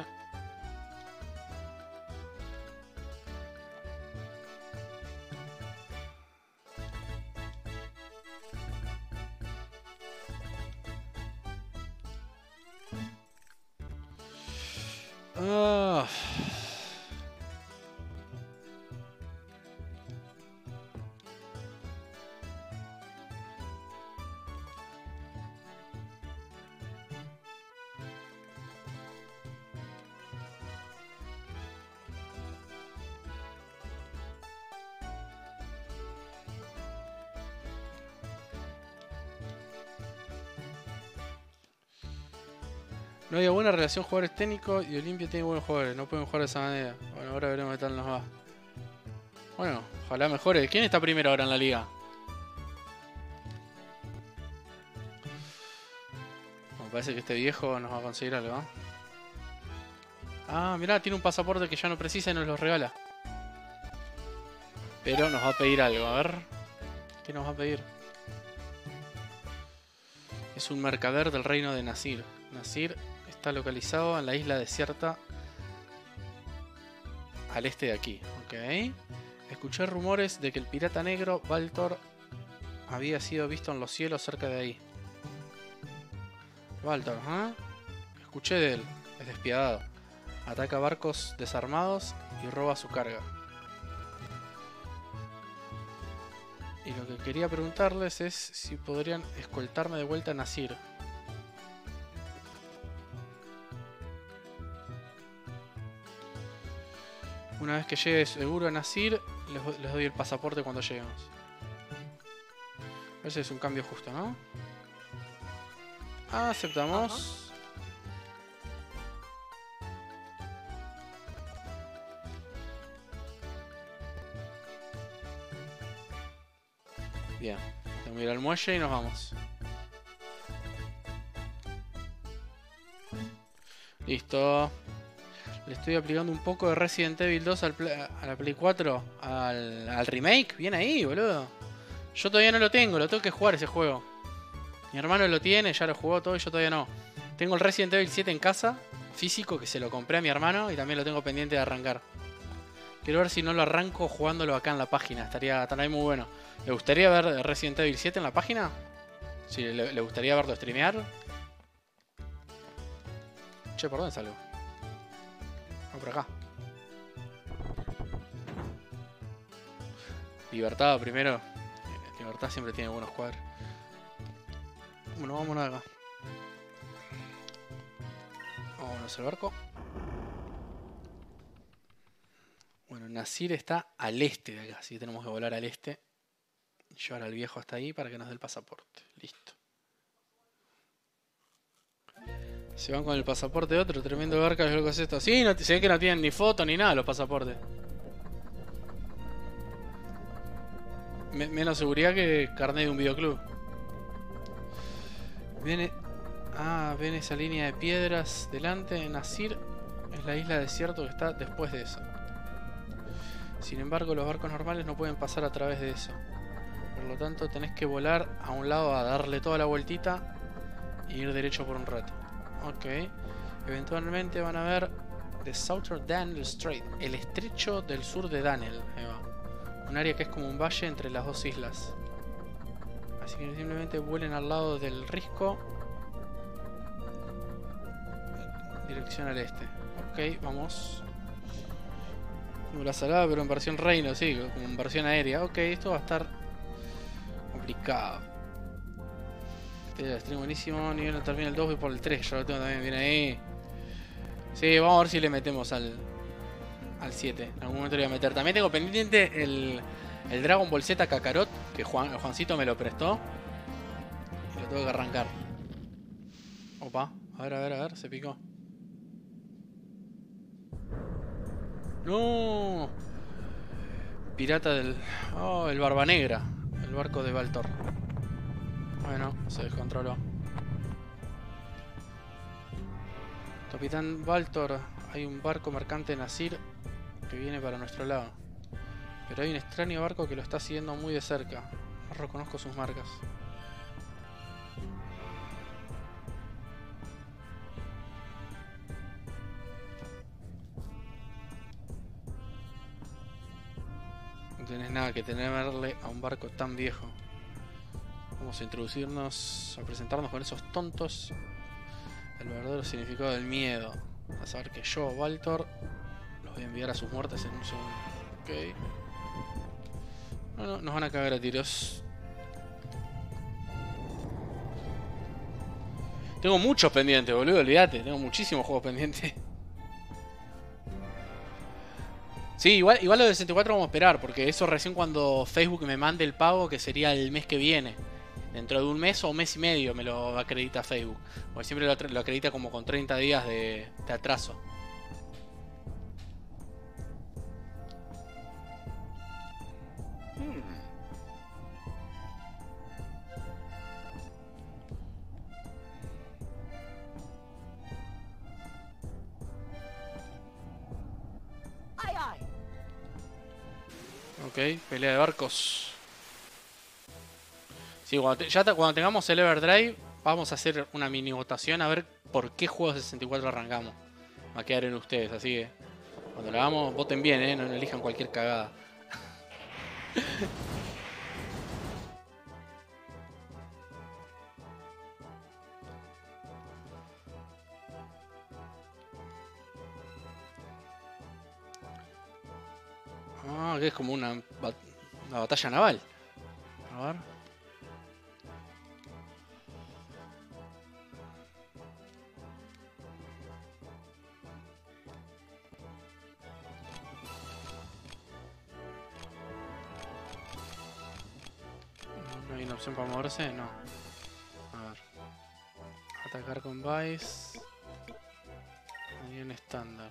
Ah. No había buena relación jugadores técnicos y Olimpia tiene buenos jugadores. No pueden jugar de esa manera. Bueno, ahora veremos qué tal nos va. Bueno, ojalá mejore. ¿Quién está primero ahora en la liga? Me parece que este viejo nos va a conseguir algo, ¿eh? Ah, mirá, tiene un pasaporte que ya no precisa y nos lo regala. Pero nos va a pedir algo, a ver. ¿Qué nos va a pedir? Es un mercader del reino de Nasir. Nasir está localizado en la isla desierta al este de aquí. Ok. Escuché rumores de que el pirata negro Baltor había sido visto en los cielos cerca de ahí. Baltor, ¿eh? Escuché de él. Es despiadado. Ataca barcos desarmados y roba su carga. Y lo que quería preguntarles es si podrían escoltarme de vuelta a Nasir. Una vez que llegue seguro a Nasir, les doy el pasaporte cuando lleguemos. Ese es un cambio justo, ¿no? Aceptamos. Bien, tengo que ir al muelle y nos vamos. Listo. Le estoy aplicando un poco de Resident Evil 2 a la Play 4. Al remake. Bien ahí, boludo. Yo todavía no lo tengo que jugar ese juego. Mi hermano lo tiene, ya lo jugó todo y yo todavía no. Tengo el Resident Evil 7 en casa, físico, que se lo compré a mi hermano y también lo tengo pendiente de arrancar. Quiero ver si no lo arranco jugándolo acá en la página. Estaría muy bueno. ¿Le gustaría ver Resident Evil 7 en la página? Si le gustaría verlo streamear. Che, ¿por dónde salgo? Vamos por acá. Libertad primero. Libertad siempre tiene buenos cuadros. Bueno, vámonos de acá. Vámonos al barco. Bueno, Nasir está al este de acá, así que tenemos que volar al este. Y llevar al viejo hasta ahí para que nos dé el pasaporte. Listo. Se van con el pasaporte de otro, tremendo barco, es lo que es esto. Sí, no, se ve que no tienen ni foto ni nada los pasaportes. Menos seguridad que carnet de un videoclub. Viene... Ah, ven esa línea de piedras delante. Nasir es la isla desierto que está después de eso. Sin embargo, los barcos normales no pueden pasar a través de eso. Por lo tanto, tenés que volar a un lado a darle toda la vueltita e ir derecho por un rato. Ok. Eventualmente van a ver The Southern Daniel Strait, el estrecho del sur de Daniel. Ahí va. Un área que es como un valle entre las dos islas. Así que simplemente vuelen al lado del risco. Dirección al este. Ok, vamos. Como la salada, pero en versión reino, sí, como en versión aérea. Ok, esto va a estar complicado. Este stream buenísimo. Nivel no termina el 2, voy por el 3. Yo lo tengo también, viene ahí. Sí, vamos a ver si le metemos al 7. En algún momento le voy a meter. También tengo pendiente el Dragon Ball Z Kakarot, que Juancito me lo prestó. Y lo tengo que arrancar. Opa, a ver, se picó. No. Pirata del... Oh, el Barba Negra. El barco de Baltor. Bueno, se descontroló. Capitán Baltor, hay un barco mercante Nasir que viene para nuestro lado. Pero hay un extraño barco que lo está siguiendo muy de cerca. No reconozco sus marcas. No tenés nada que temerle a un barco tan viejo. Vamos a introducirnos, a presentarnos con esos tontos. El verdadero significado del miedo. A saber que yo, Baltor, los voy a enviar a sus muertes en un segundo. Ok. No, nos van a cagar a tiros. Tengo muchos pendientes, boludo, olvídate. Tengo muchísimos juegos pendientes. Sí, igual lo de 64 vamos a esperar, porque eso recién cuando Facebook me mande el pago, que sería el mes que viene. Dentro de un mes o un mes y medio me lo acredita Facebook. Porque siempre lo acredita como con 30 días de atraso. Aye, aye. Ok, pelea de barcos. Sí, cuando tengamos el Everdrive, vamos a hacer una mini votación a ver por qué juegos de 64 arrancamos. Va a quedar en ustedes, así que cuando lo hagamos, voten bien, no elijan cualquier cagada. Ah, que es como una batalla naval. A ver. ¿No hay una opción para moverse? No. A ver. Atacar con Vice. Hay un estándar.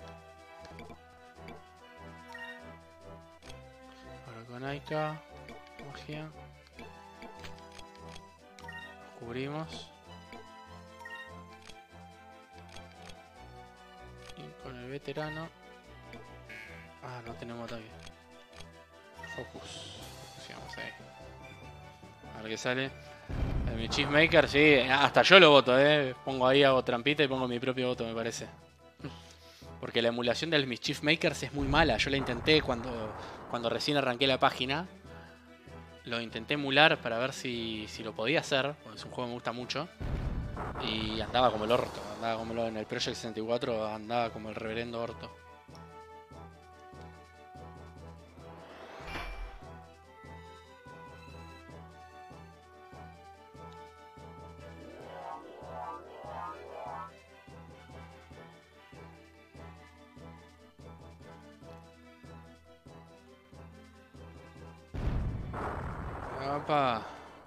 Ahora con Aika. Magia. Cubrimos. veterano. Ah, no tenemos ataque. Focus. Focuseamos ahí. A ver qué sale. El Mischief Maker, sí. Hasta yo lo voto, Pongo ahí, hago trampita y pongo mi propio voto, me parece. Porque la emulación del Mischief Makers es muy mala. Yo la intenté cuando recién arranqué la página. Lo intenté emular para ver si lo podía hacer. Porque es un juego que me gusta mucho. Y andaba como el orto. Andaba como en el Project 64. Andaba como el reverendo orto. Opa.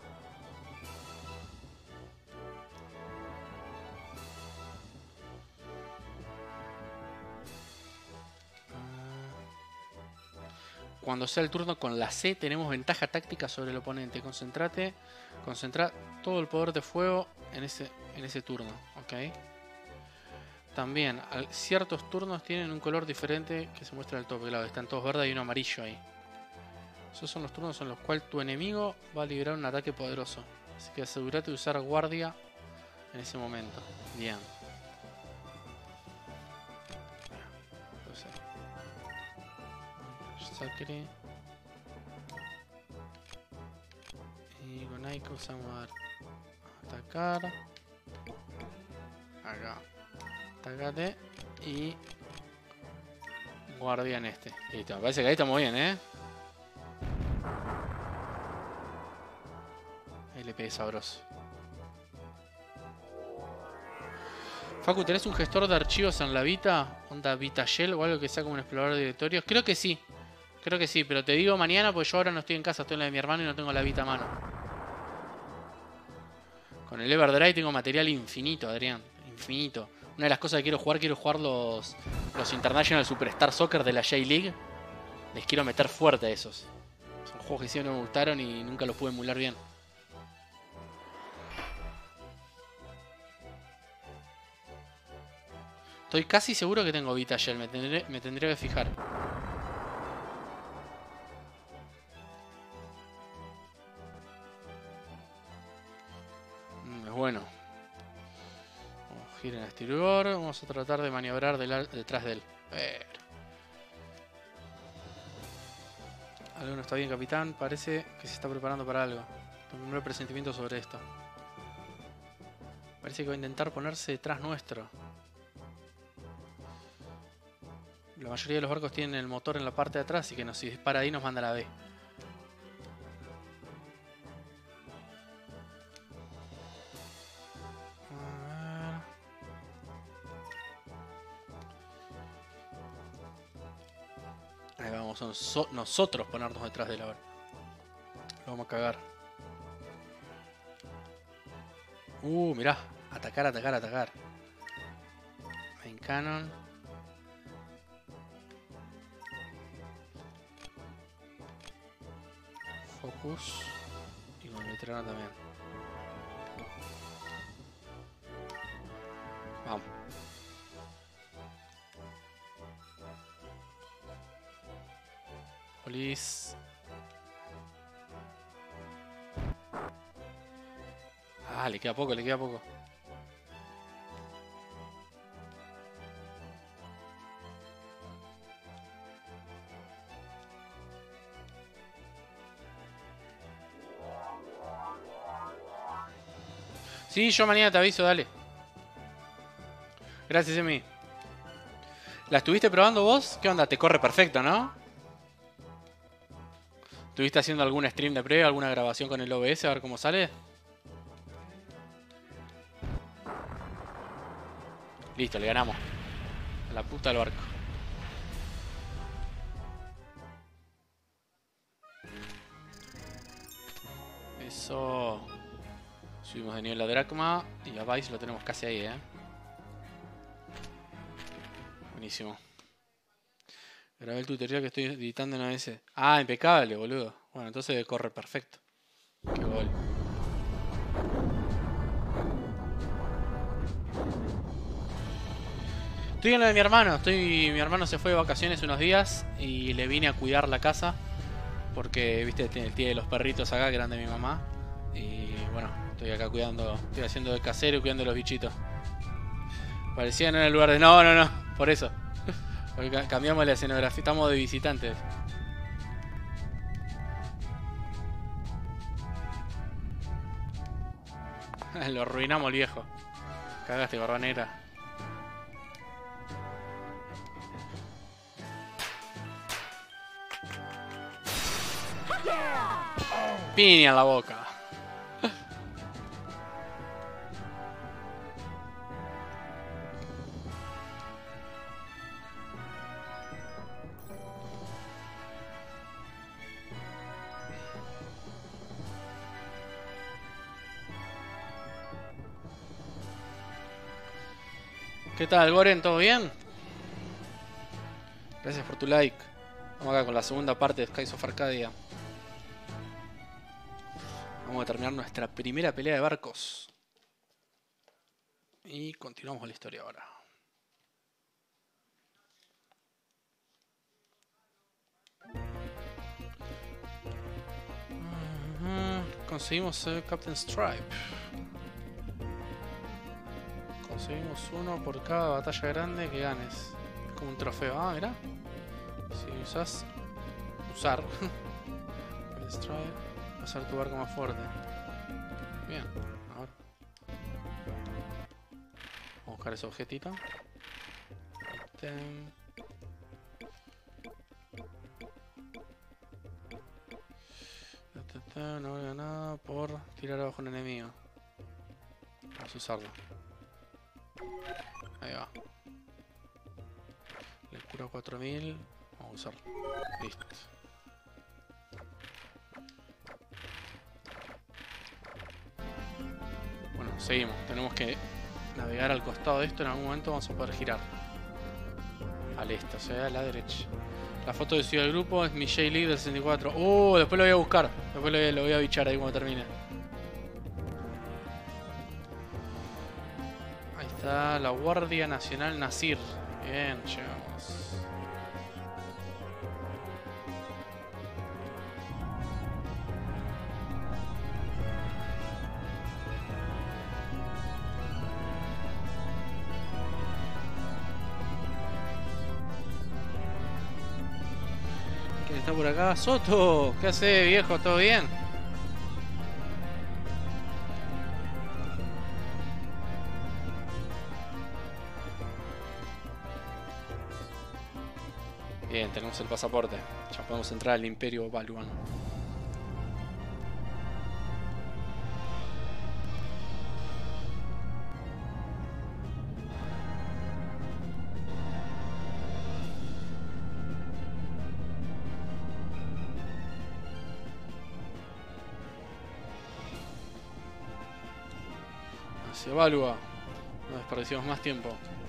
Cuando sea el turno con la C tenemos ventaja táctica sobre el oponente. Concentra todo el poder de fuego en ese turno, ¿ok? También, ciertos turnos tienen un color diferente que se muestra en el tope. Claro, están todos verdes y uno amarillo ahí. Esos son los turnos en los cuales tu enemigo va a liberar un ataque poderoso. Así que asegúrate de usar guardia en ese momento. Bien. Sacre. Y con Aika usamos a atacar. Acá. Atacate. Y guardia en este. Listo, me parece que ahí estamos bien, LP sabroso. Facu, ¿tenés un gestor de archivos en la Vita? ¿Onda Vita Shell o algo que sea como un explorador de directorios? Creo que sí, pero te digo mañana porque yo ahora no estoy en casa, estoy en la de mi hermano y no tengo la Vita a mano. Con el Everdrive tengo material infinito, Adrián. Infinito. Una de las cosas que quiero jugar los International Superstar Soccer de la J-League. Les quiero meter fuerte a esos. Son juegos que siempre me gustaron y nunca los pude emular bien. Estoy casi seguro que tengo Vita Shell, me tendría que fijar. Es bueno. Vamos a girar en exterior. Vamos a tratar de maniobrar detrás de él. Algo no está bien, capitán. Parece que se está preparando para algo. Tengo un nuevo presentimiento sobre esto. Parece que va a intentar ponerse detrás nuestro. La mayoría de los barcos tienen el motor en la parte de atrás, así que si dispara ahí nos manda a la B. Ahí vamos a nosotros ponernos detrás de la hora. Lo vamos a cagar. Mirá. Atacar. Main cannon. Focus. Y con el veterano también. Vamos. Police. Le queda poco. Sí, yo mañana te aviso, dale. Gracias, Emi. ¿La estuviste probando vos? ¿Qué onda? Te corre perfecto, ¿no? ¿Estuviste haciendo algún stream de prueba, alguna grabación con el OBS a ver cómo sale? Listo, le ganamos. A la puta del barco. Eso. Subimos de nivel a Drachma. Y a Vice lo tenemos casi ahí, Buenísimo. Grabé el tutorial que estoy editando en AS. Impecable, boludo. Bueno, entonces corre perfecto. Qué gol. Estoy en lo de mi hermano. Mi hermano se fue de vacaciones unos días y le vine a cuidar la casa. Porque, viste, tiene los perritos acá que eran de mi mamá. Y bueno, estoy acá cuidando, estoy haciendo de casero y cuidando los bichitos. Parecía no en el lugar de... No, no, no, por eso. Porque cambiamos la escenografía, estamos de visitantes. Lo arruinamos el viejo. Cagaste, barba negra. Piña en la boca. ¿Qué tal, Goren? ¿Todo bien? Gracias por tu like. Vamos acá con la segunda parte de Skies of Arcadia. Vamos a terminar nuestra primera pelea de barcos. Y continuamos con la historia ahora. Conseguimos el Captain Stripe. Conseguimos uno por cada batalla grande que ganes. Es como un trofeo. Ah, mirá. Si usas... Usar. Captain Stripe. Va a ser tu barco más fuerte. Bien. A ver. Vamos a buscar ese objetito. Ítem. No veo nada por tirar abajo un enemigo. Vamos a usarlo. Ahí va. Le curo 4000. Vamos a usarlo. Listo. Bueno, seguimos. Tenemos que navegar al costado de esto. En algún momento vamos a poder girar. Al este, o sea, a la derecha. La foto de ciudad del grupo es mi J-League del 64. Después lo voy a buscar. Después lo voy a bichar ahí cuando termine. Ahí está la Guardia Nacional Nasir. Bien, llegamos. ¿Quién está por acá? ¡Soto! ¿Qué hace, viejo? ¿Todo bien? Bien, tenemos el pasaporte. Ya podemos entrar al Imperio Baluan. Hacia Balua. No desperdiciamos más tiempo.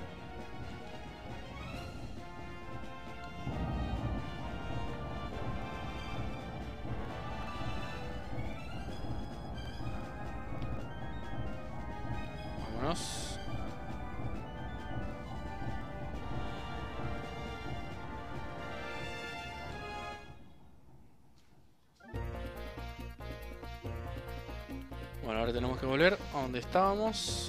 Vámonos. Bueno, ahora tenemos que volver a donde estábamos.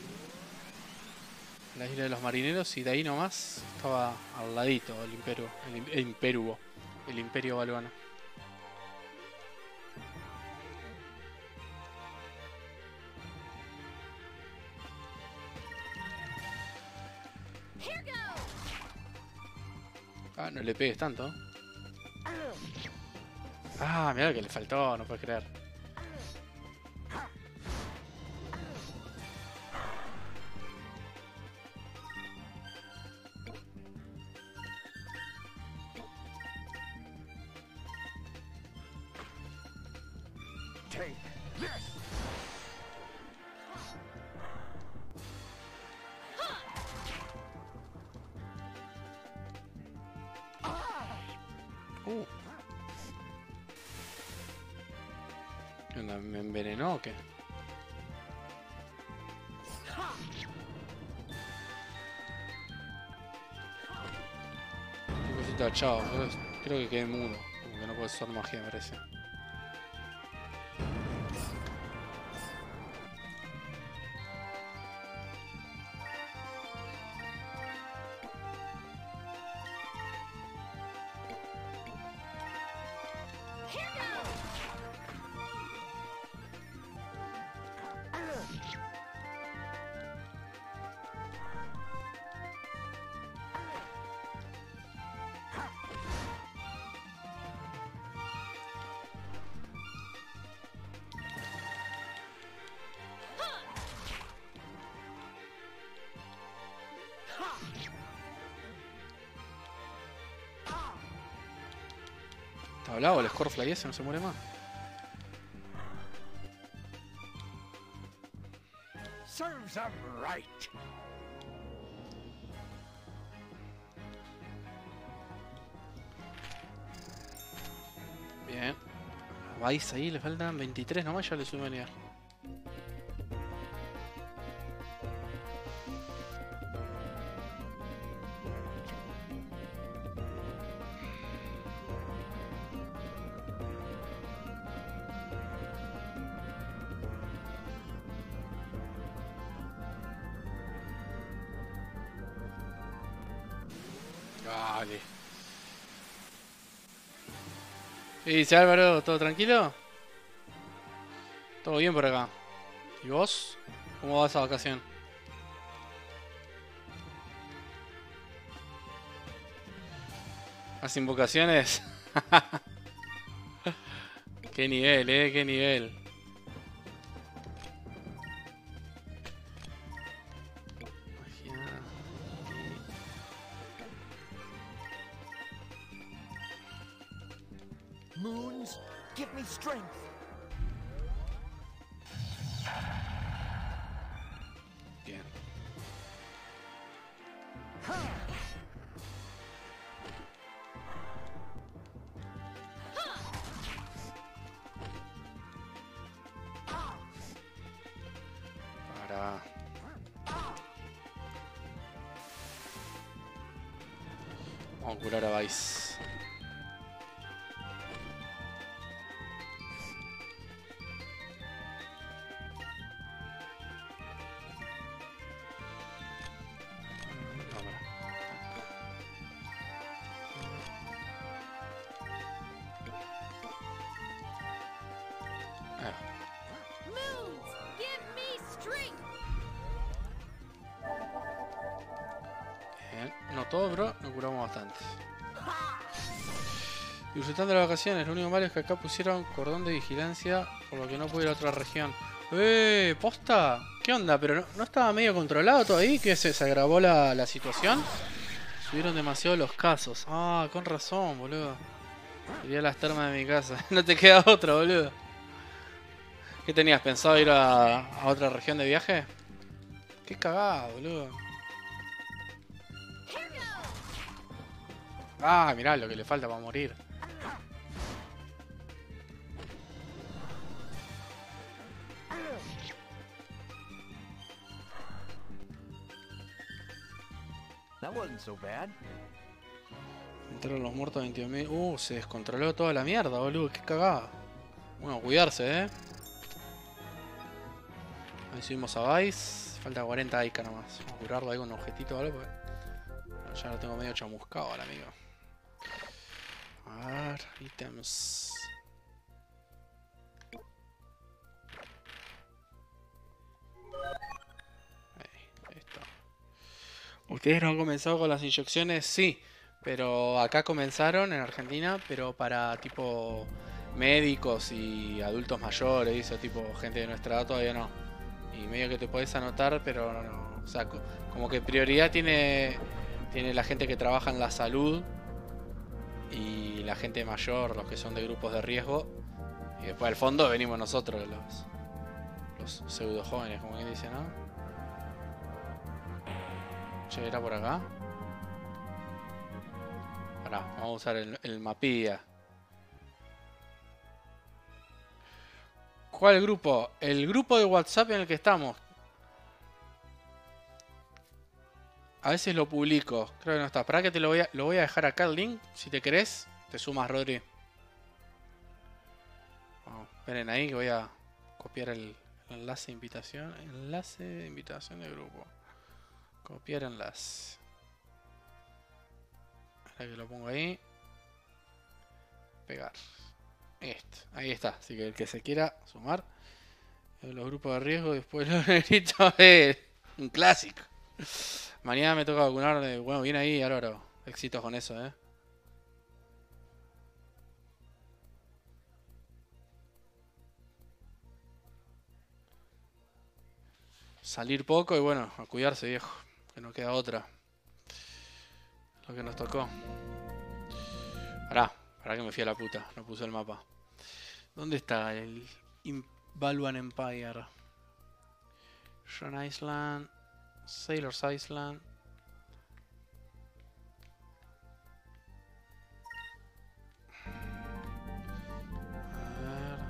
La isla de los marineros, y de ahí nomás estaba al ladito el Imperio Baluano. Ah, no le pegues tanto. Ah, mirá lo que le faltó, no puedo creer. Take this! ¿Qué onda? ¿Me envenenó o qué? poquito agachado. Creo que quedé mudo. Como que no puedo usar magia, me parece. ¿Está hablado el Scorefly ese? ¿No se muere más? Serves 'em right. Bien. A Vice ahí le faltan 23 nomás, ya le subo a negar. Vale. ¿Qué dice Álvaro? ¿Todo tranquilo? Todo bien por acá. ¿Y vos? ¿Cómo va esa vacación? ¿Las invocaciones? Qué nivel, qué nivel. Moons, give me strength. Bien. Para. Vamos a curar a Vice. Moons, give me strength. Bien. No todo, pero nos curamos bastante. Disfrutando de las vacaciones, lo único malo es que acá pusieron cordón de vigilancia, por lo que no pude ir a otra región. ¿Posta? ¿Qué onda? ¿Pero no estaba medio controlado todo ahí? ¿Qué se agravó la situación? Subieron demasiado los casos. Ah, con razón, boludo. Iría a las termas de mi casa. No te queda otra, boludo. ¿Qué tenías? ¿Pensado ir a otra región de viaje? Qué cagada, boludo. Ah, mirá lo que le falta para morir. That wasn't so bad. Entraron los muertos 22.000. Se descontroló toda la mierda, boludo. Qué cagada. Bueno, cuidarse, Ahí subimos a Vice. Falta 40 Ica nomás. Vamos a curarlo ahí con un objetito o algo. Porque ya lo tengo medio chamuscado al amigo. A ver, ítems. Ahí está. ¿Ustedes no han comenzado con las inyecciones? Sí. Pero acá comenzaron en Argentina, pero para tipo médicos y adultos mayores, y eso, tipo gente de nuestra edad todavía no. Y medio que te podés anotar, pero no. O sea, como que prioridad tiene la gente que trabaja en la salud y la gente mayor, los que son de grupos de riesgo. Y después al fondo venimos nosotros, los pseudo jóvenes, como quien dice, ¿no? Che, ¿era por acá? Pará, vamos a usar el mapilla. ¿Cuál grupo? El grupo de WhatsApp en el que estamos. A veces lo publico. Creo que no está. Esperá que te lo voy a dejar acá el link. Si te querés, te sumas, Rodri. Vamos, esperen ahí que voy a copiar el enlace de invitación. Enlace de invitación de grupo. Copiar enlace. Ahora que lo pongo ahí. Pegar. Esto. Ahí está. Así que el que se quiera sumar. Los grupos de riesgo, después los negritos. Un clásico. Mañana me toca vacunar. Bueno, viene ahí, Álvaro. Éxitos con eso, Salir poco y bueno, a cuidarse, viejo. Que no queda otra. Lo que nos tocó. Pará que me fui a la puta. No puse el mapa. ¿Dónde está el Valuan Empire? John Island. Sailor's Island. A ver.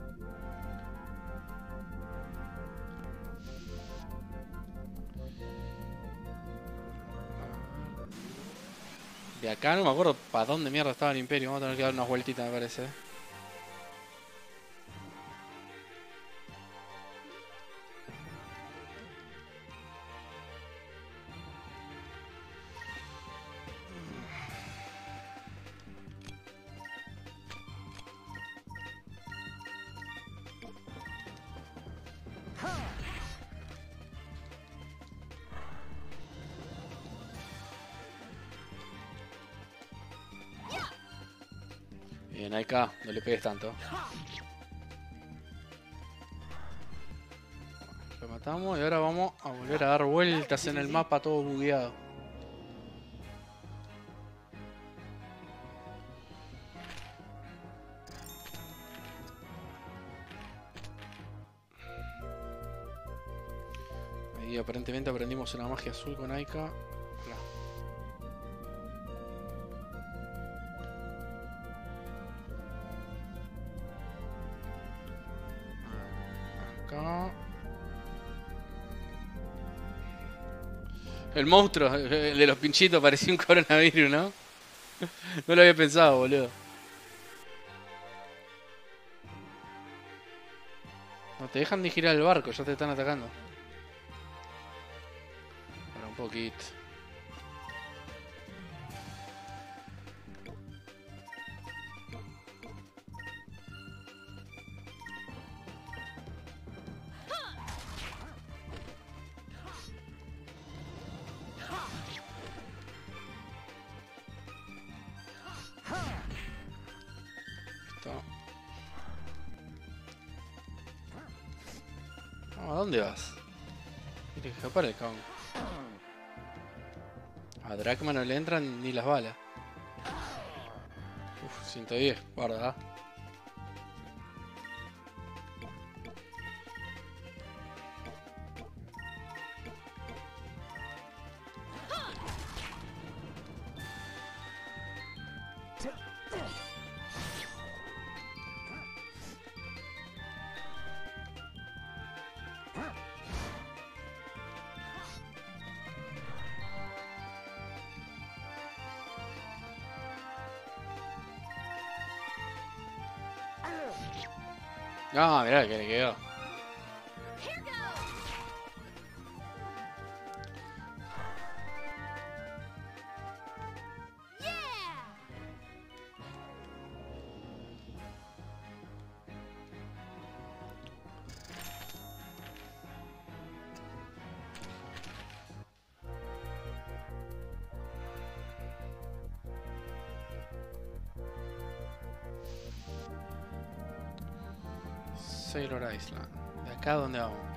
De acá no me acuerdo para dónde mierda estaba el Imperio. Vamos a tener que dar unas vueltitas, me parece. Bien, Aika, no le pegues tanto. Lo matamos y ahora vamos a volver a dar vueltas en el mapa todo bugueado. Ahí aparentemente aprendimos una magia azul con Aika. El monstruo, el de los pinchitos, parecía un coronavirus, ¿no? No lo había pensado, boludo. No te dejan ni girar el barco, ya te están atacando. Para un poquito. ¿A dónde vas? Tienes que escapar el cabrón. A Drachma no le entran ni las balas. Uf, 110, guarda. No, mirá que le quedó. Here goes. Yeah. Sailor Island. ¿De acá a dónde vamos?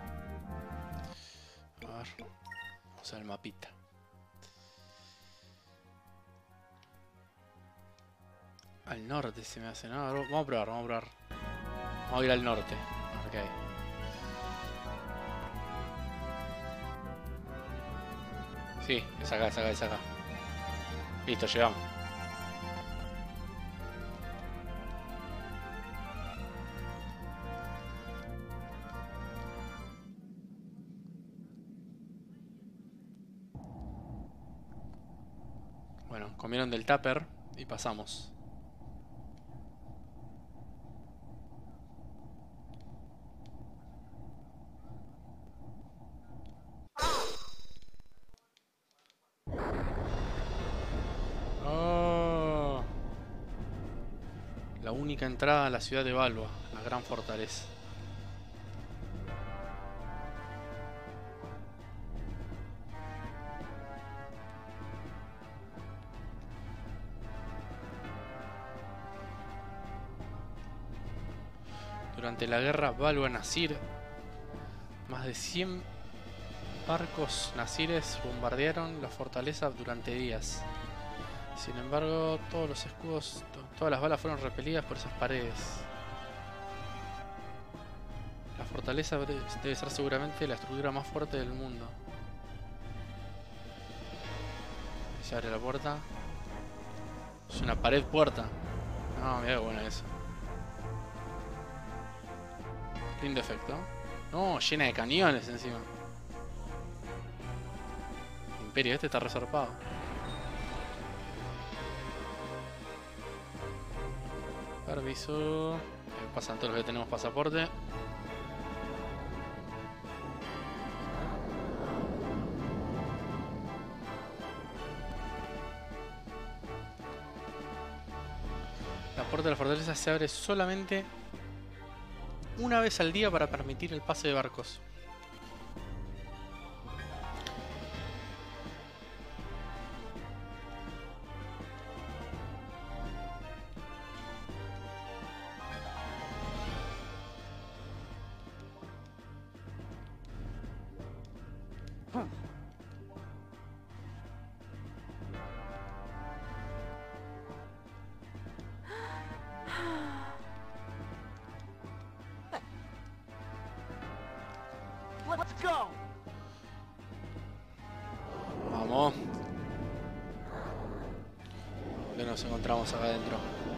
A ver. Vamos al mapita. Al norte se me hace, ¿no? A ver, vamos a probar, vamos a probar. Vamos a ir al norte. A ver qué hay. Sí, es acá, es acá, es acá. Listo, llegamos. Bueno, comieron del tupper y pasamos. Oh. La única entrada a la ciudad de Balua, la gran fortaleza. Durante la guerra Balua-Nasir, más de 100 barcos nasires bombardearon la fortaleza durante días. Sin embargo, todos los escudos, todas las balas fueron repelidas por esas paredes. La fortaleza debe ser seguramente la estructura más fuerte del mundo. Se abre la puerta. Es una pared puerta. No, mira qué bueno eso. Lindo efecto. No, llena de cañones encima. Imperio, este está resarpado. Permiso. Pasan todos los que tenemos pasaporte. La puerta de la fortaleza se abre solamente una vez al día para permitir el pase de barcos. Let's go. Vamos. ¿Dónde nos encontramos acá adentro?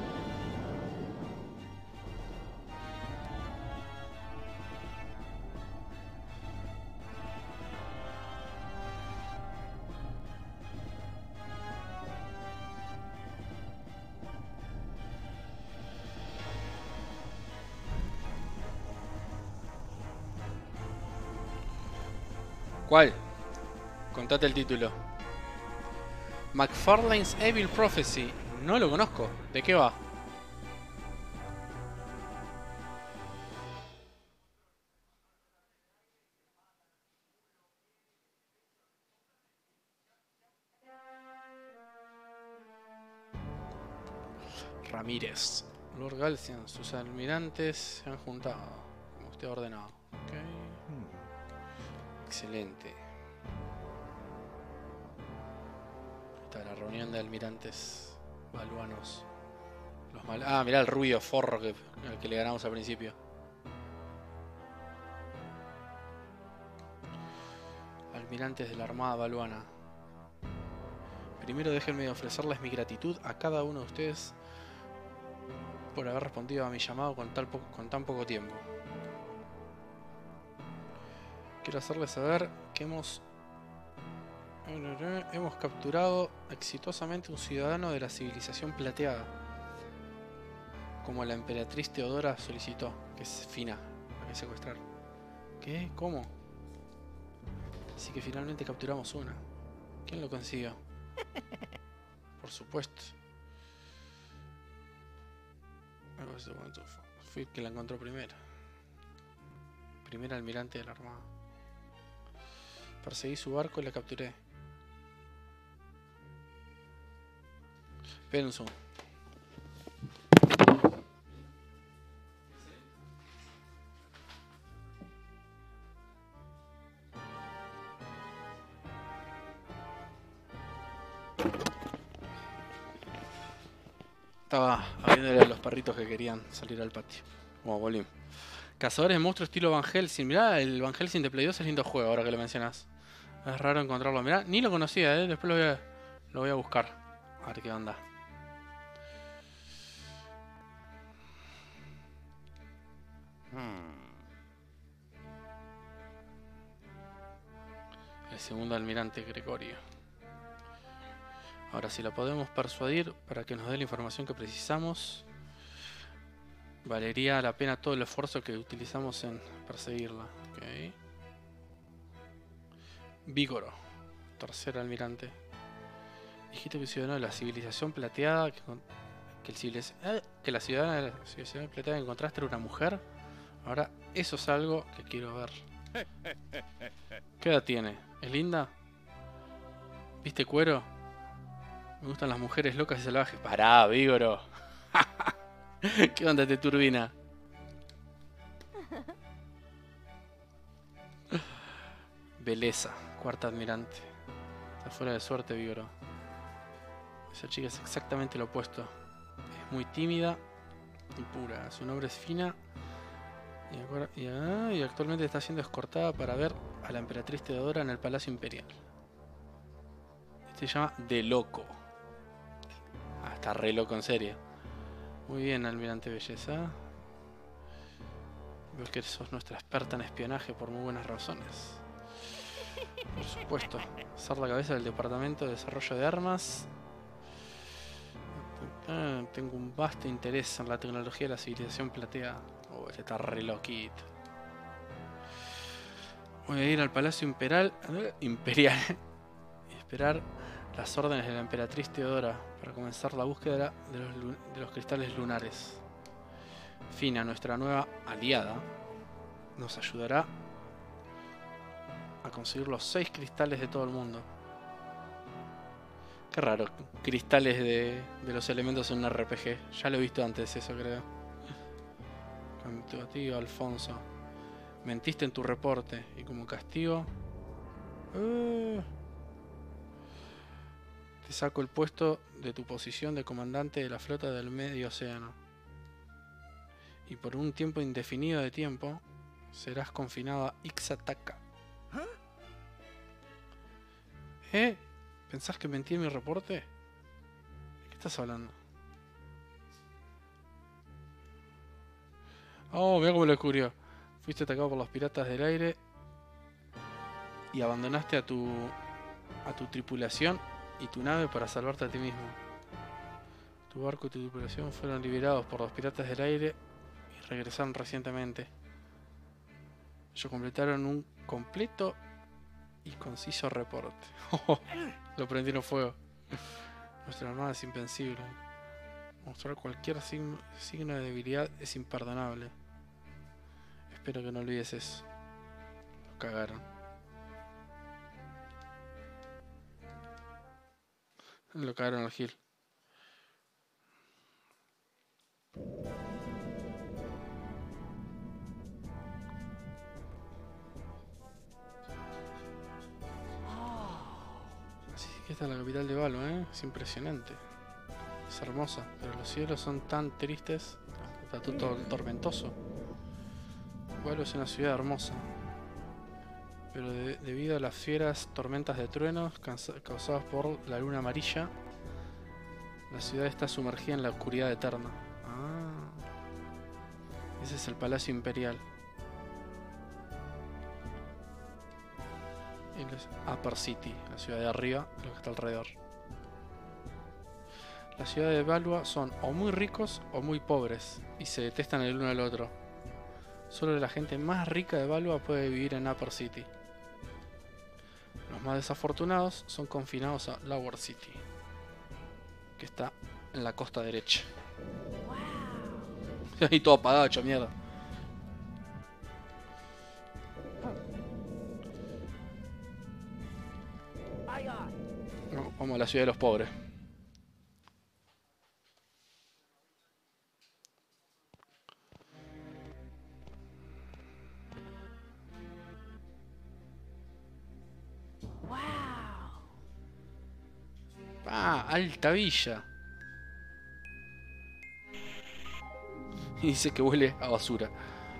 ¿Cuál? Contate el título. McFarlane's Evil Prophecy. No lo conozco. ¿De qué va? Ramírez. Lord Galcian, sus almirantes se han juntado, como usted ha ordenado. Okay. Excelente. Está la reunión de almirantes baluanos. Ah, mirá el rubio forro al que le ganamos al principio. Almirantes de la Armada Baluana. Primero déjenme ofrecerles mi gratitud a cada uno de ustedes por haber respondido a mi llamado con tan poco tiempo. Quiero hacerles saber que hemos capturado exitosamente un ciudadano de la civilización plateada, como la emperatriz Teodora solicitó, que es Fina, a que secuestrar. ¿Qué? ¿Cómo? Así que finalmente capturamos una. ¿Quién lo consiguió? Por supuesto. Fui el que la encontró primero. Primer almirante de la Armada. Perseguí su barco y la capturé. Esperen un segundo. Estaba abriéndole a los perritos que querían salir al patio. Bueno, volvimos. Cazadores de monstruos estilo Van Helsing. Mirá, el Van Helsing de Play 2 es lindo juego ahora que lo mencionas. Es raro encontrarlo. Mirá, ni lo conocía, después lo voy a buscar. A ver qué onda. El segundo almirante Gregorio. Ahora, si la podemos persuadir para que nos dé la información que precisamos, valería la pena todo el esfuerzo que utilizamos en perseguirla. Ok. Vígoro, tercer almirante. Dijiste que ciudadano de la civilización plateada que la ciudadana de la civilización plateada que encontraste era una mujer. Ahora, eso es algo que quiero ver. ¿Qué edad tiene? ¿Es linda? ¿Viste cuero? Me gustan las mujeres locas y salvajes. Pará, Vígoro. ¿Qué onda te turbina? Belleza, cuarta admirante. Está fuera de suerte, Vígoro. Esa chica es exactamente lo opuesto. Es muy tímida y pura. Su nombre es Fina. Y actualmente está siendo escortada para ver a la emperatriz Teodora en el Palacio Imperial. Este se llama De Loco. Ah, está re loco en serio. Muy bien, almirante Belleza. Veo que sos nuestra experta en espionaje por muy buenas razones. Por supuesto, ser la cabeza del Departamento de Desarrollo de Armas. Tengo un vasto interés en la tecnología de la civilización plateada. Oh, este está re loquito. Voy a ir al Palacio Imperial y esperar las órdenes de la emperatriz Teodora para comenzar la búsqueda de los cristales lunares. Fina, nuestra nueva aliada, nos ayudará a conseguir los 6 cristales de todo el mundo. Qué raro, cristales de los elementos en un RPG. Ya lo he visto antes eso, creo. A ti, Alfonso. Mentiste en tu reporte y como castigo... te saco el puesto de tu posición de comandante de la flota del Medio Océano. Y por un tiempo indefinido de tiempo, serás confinado a Ixataca. ¿Eh? ¿Pensás que mentí en mi reporte? ¿De qué estás hablando? Oh, mira cómo lo descubrió. Fuiste atacado por los piratas del aire y abandonaste a tu tripulación y tu nave para salvarte a ti mismo. Tu barco y tu tripulación fueron liberados por los piratas del aire y regresaron recientemente. Ellos completaron un completo y conciso reporte. Lo prendieron fuego. Nuestra armada es invencible. Mostrar cualquier signo de debilidad es imperdonable. Espero que no olvides eso. Lo cagaron. Lo cagaron al Gil. Así que esta es la capital de Valo, ¿eh? Es impresionante. Es hermosa, pero los cielos son tan tristes. Está todo tormentoso. Valo es una ciudad hermosa, pero debido a las fieras tormentas de truenos causadas por la luna amarilla, la ciudad está sumergida en la oscuridad eterna. Ah, ese es el Palacio Imperial. Y es Upper City, la ciudad de arriba, lo que está alrededor. Las ciudades de Valua son o muy ricos o muy pobres, y se detestan el uno al otro. Solo la gente más rica de Valua puede vivir en Upper City. Los más desafortunados son confinados a Lower City, que está en la costa derecha. Y todo apagado, hecho mierda. No, vamos a la ciudad de los pobres. Ah, alta villa. Y dice que huele a basura.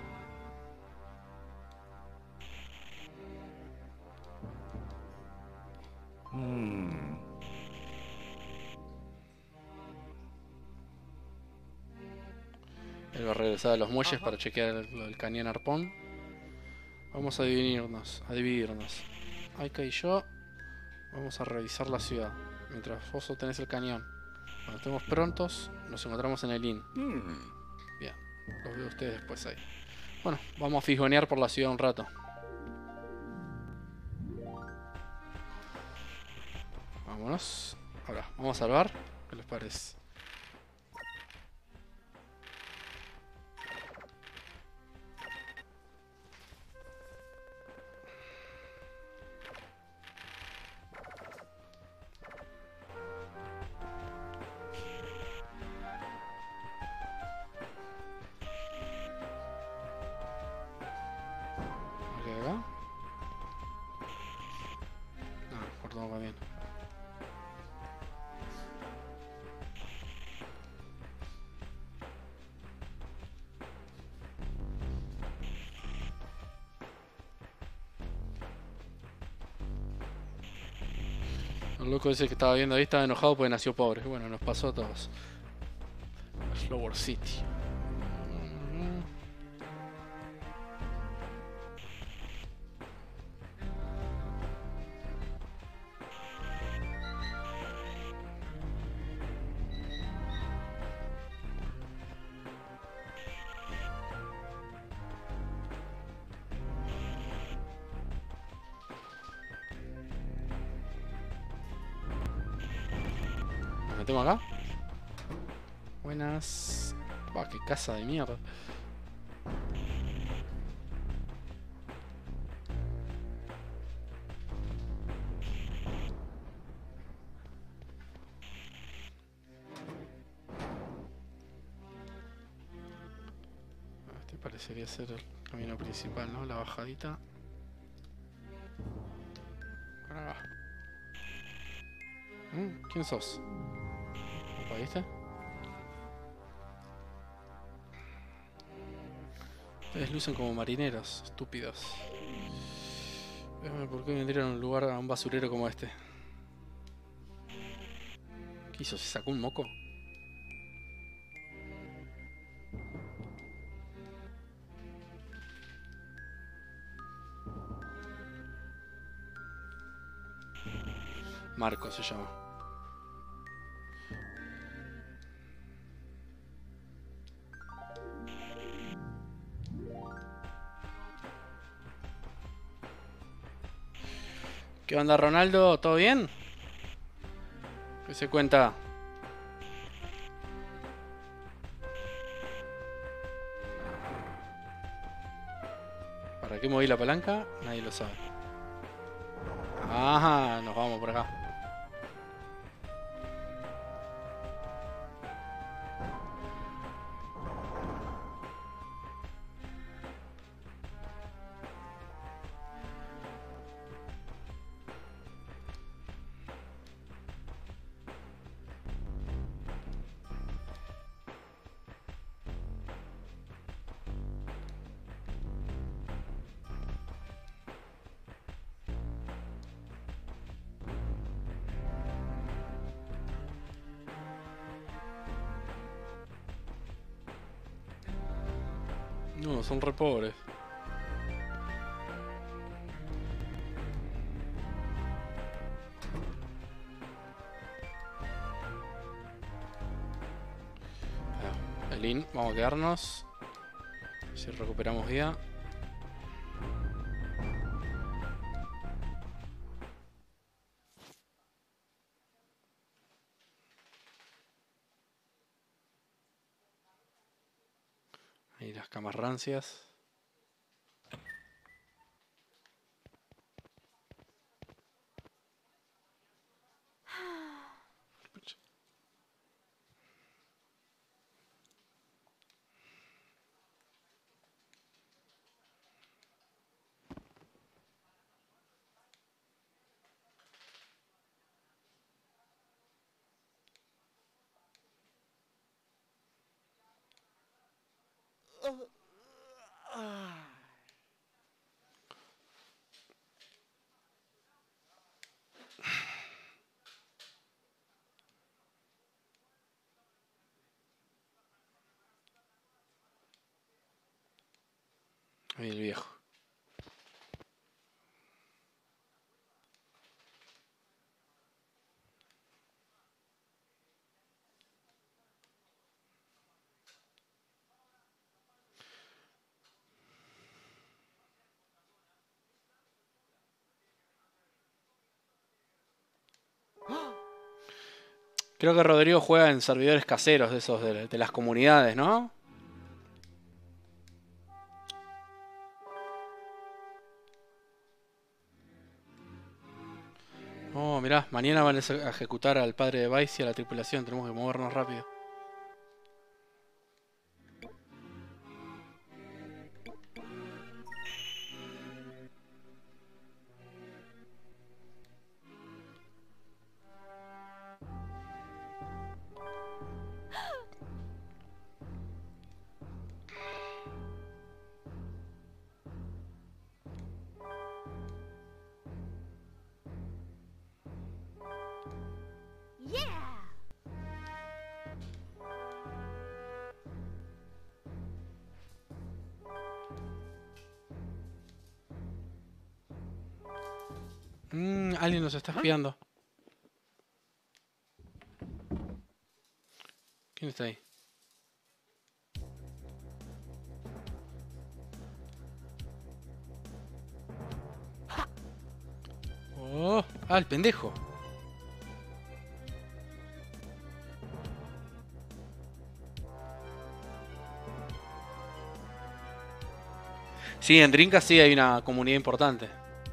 Él va a regresar a los muelles para chequear lo del cañón arpón. Vamos a dividirnos. Aika y yo vamos a revisar la ciudad. mientras vos tenés el cañón. Cuando estemos prontos, nos encontramos en el inn. Bien, los veo a ustedes después ahí. Bueno, vamos a fisgonear por la ciudad un rato. Vámonos. Ahora, vamos a salvar. ¿Qué les parece? Ok, acá. Ah, cortamos camino. El loco ese que estaba viendo ahí estaba enojado porque nació pobre. Bueno, nos pasó a todos. Flower City. Nos metemos acá. Buenas. Bah, qué casa de mierda. Este parecería ser el camino principal, ¿no? La bajadita. Por acá. ¿Quién sos? Opa, ¿viste? Ustedes lucen como marineros, estúpidos. ¿Por qué vendrían a un lugar, a un basurero como este? ¿Qué hizo? ¿Se sacó un moco? Marco se llama. ¿Qué onda, Ronaldo? ¿Todo bien? ¿Qué se cuenta? ¿Para qué moví la palanca? Nadie lo sabe. Ajá, nos vamos por acá. No, son re pobres. Elin, vamos a quedarnos. Si recuperamos vida. Ahí las camas rancias. Ahí el viejo. Creo que Rodrigo juega en servidores caseros de esos de las comunidades, ¿no? Oh, mirá, mañana van a ejecutar al padre de Vice y a la tripulación. Tenemos que movernos rápido. Yeah! Alguien nos está espiando. ¿Quién está ahí? Oh, el pendejo. Sí, en Drinka sí hay una comunidad importante.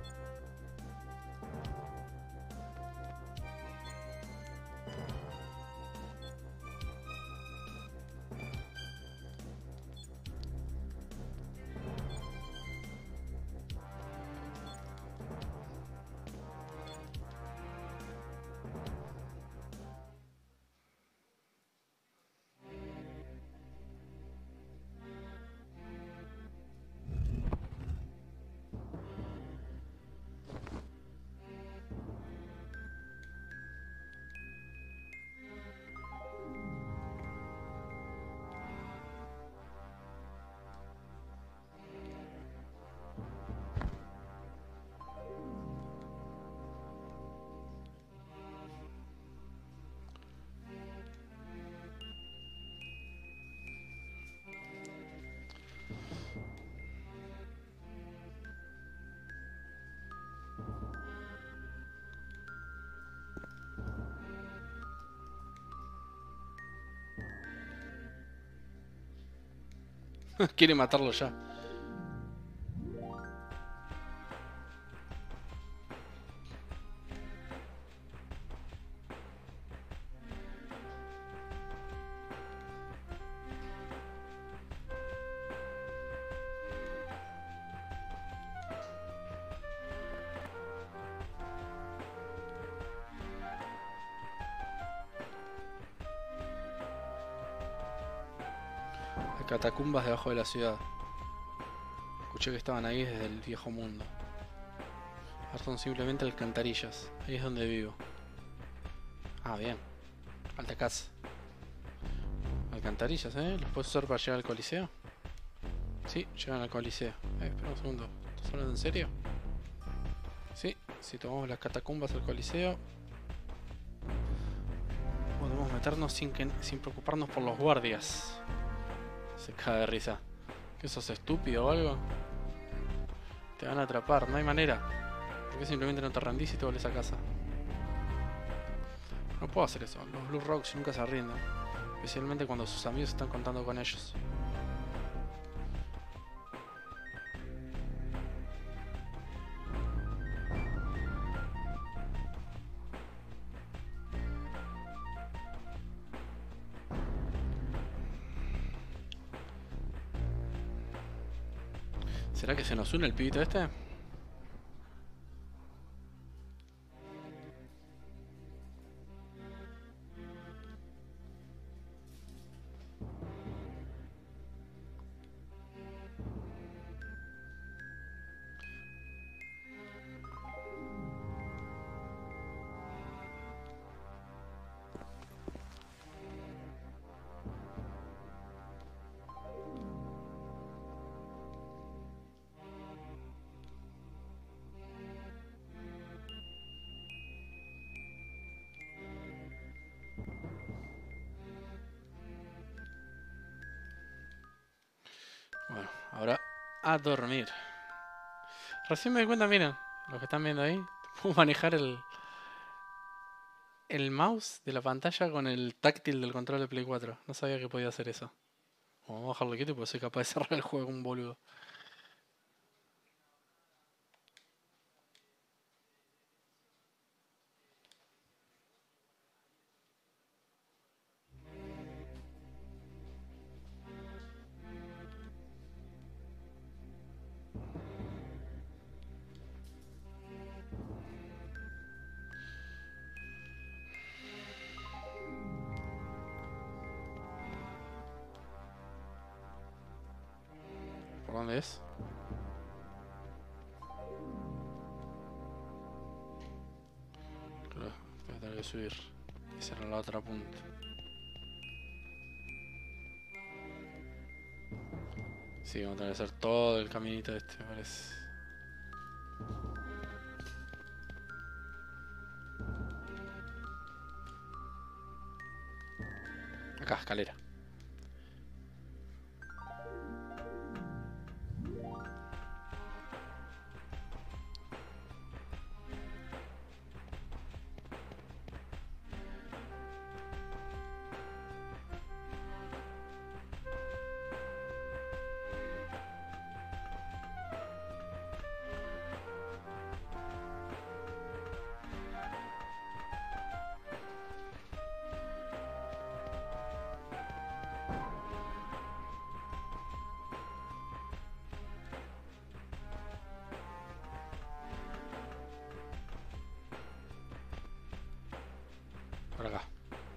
Quiere matarlo ya. Hay catacumbas debajo de la ciudad. Escuché que estaban ahí desde el viejo mundo. Ahora son simplemente alcantarillas. Ahí es donde vivo. Ah, bien. Alta casa. Alcantarillas, ¿eh? ¿Los puedes usar para llegar al coliseo? Sí, llegan al coliseo. Espera un segundo. ¿Estás hablando en serio? Sí, si tomamos las catacumbas al coliseo podemos meternos sin preocuparnos por los guardias. Se cae de risa. ¿Qué sos, estúpido o algo? Te van a atrapar, no hay manera. ¿Por qué simplemente no te rendís y te volvés a casa? No puedo hacer eso. Los Blue Rocks nunca se rinden. Especialmente cuando sus amigos están contando con ellos. ¿Será que se nos une el pibito este? Bueno, ahora a dormir. Recién me di cuenta, miren, los que están viendo ahí, puedo manejar el el mouse de la pantalla con el táctil del control de Play 4. No sabía que podía hacer eso. Vamos a bajarlo quieto porque soy capaz de cerrar el juego como un boludo. ¿Por dónde es? Claro, voy a tener que subir. Esa era la otra punta. Sí, vamos a tener que hacer todo el caminito este, me parece. Acá, escalera. Por acá.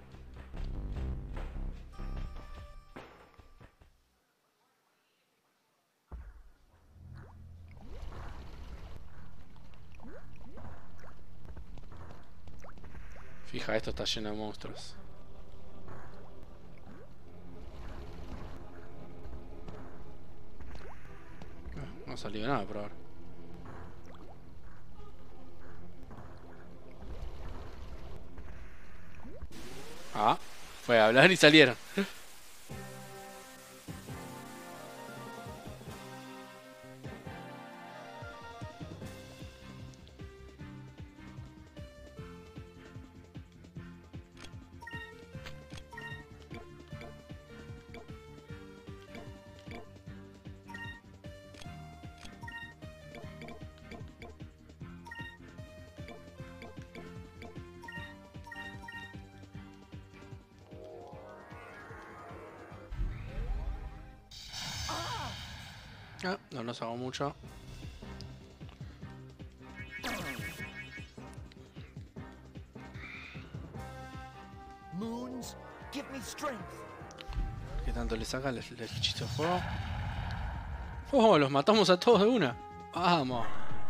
Fija, esto está lleno de monstruos. No ha salido nada por ahora. Ah, fue a hablar y salieron. Ah, no nos hago mucho. Moons, give me strength. ¿Qué tanto le saca el hechizo de fuego? ¡Oh! Los matamos a todos de una. ¡Vamos!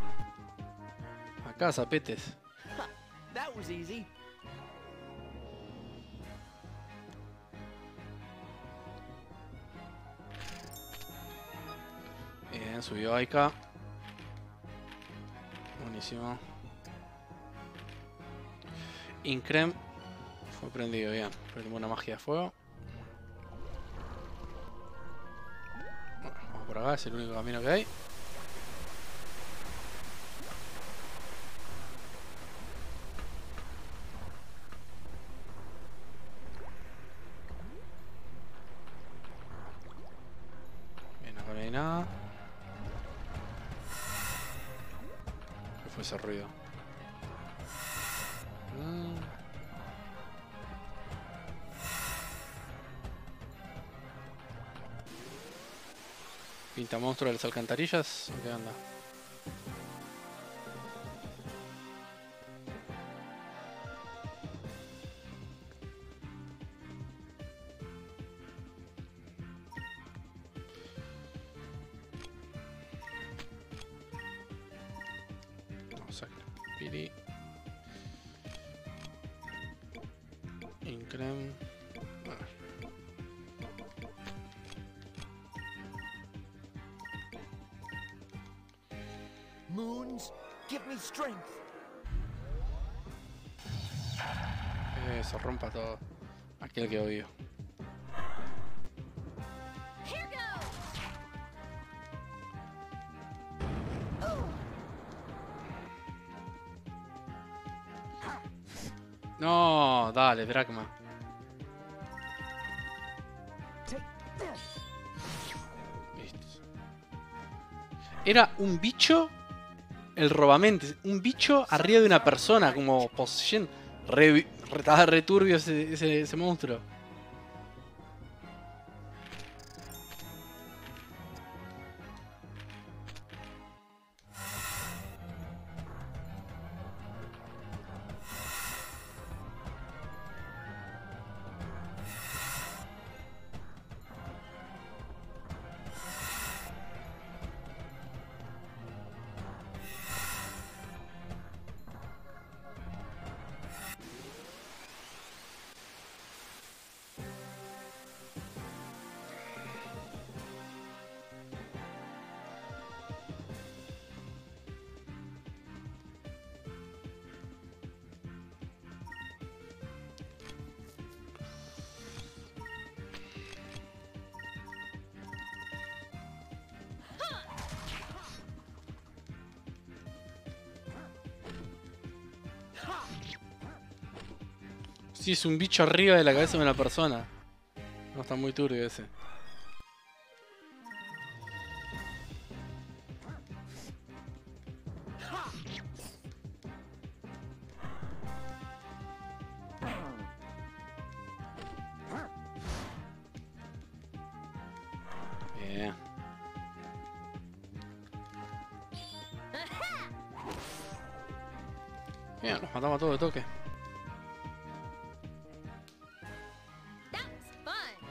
Acá, zapetes. That was easy. Bien, subió Aika. Buenísimo. Increm fue prendido, bien. Prendimos una magia de fuego. Bueno, vamos por acá, es el único camino que hay. Bien, acá no hay nada. ¿Qué fue ese ruido? ¿Pinta monstruo de las alcantarillas? ¿O qué onda? Vamos a Piri. Increm. Moons, give me strength. Se rompa todo. Aquel que odio. Here goes. No, dale, Dracma. Take this. Listo. Era un bicho, el robamentes, un bicho arriba de una persona, como poseyendo. Estaba re turbio ese monstruo. Sí, es un bicho arriba de la cabeza de una persona. No, está muy turbio ese. Bien. Bien, los matamos a todos de toque. That was fun.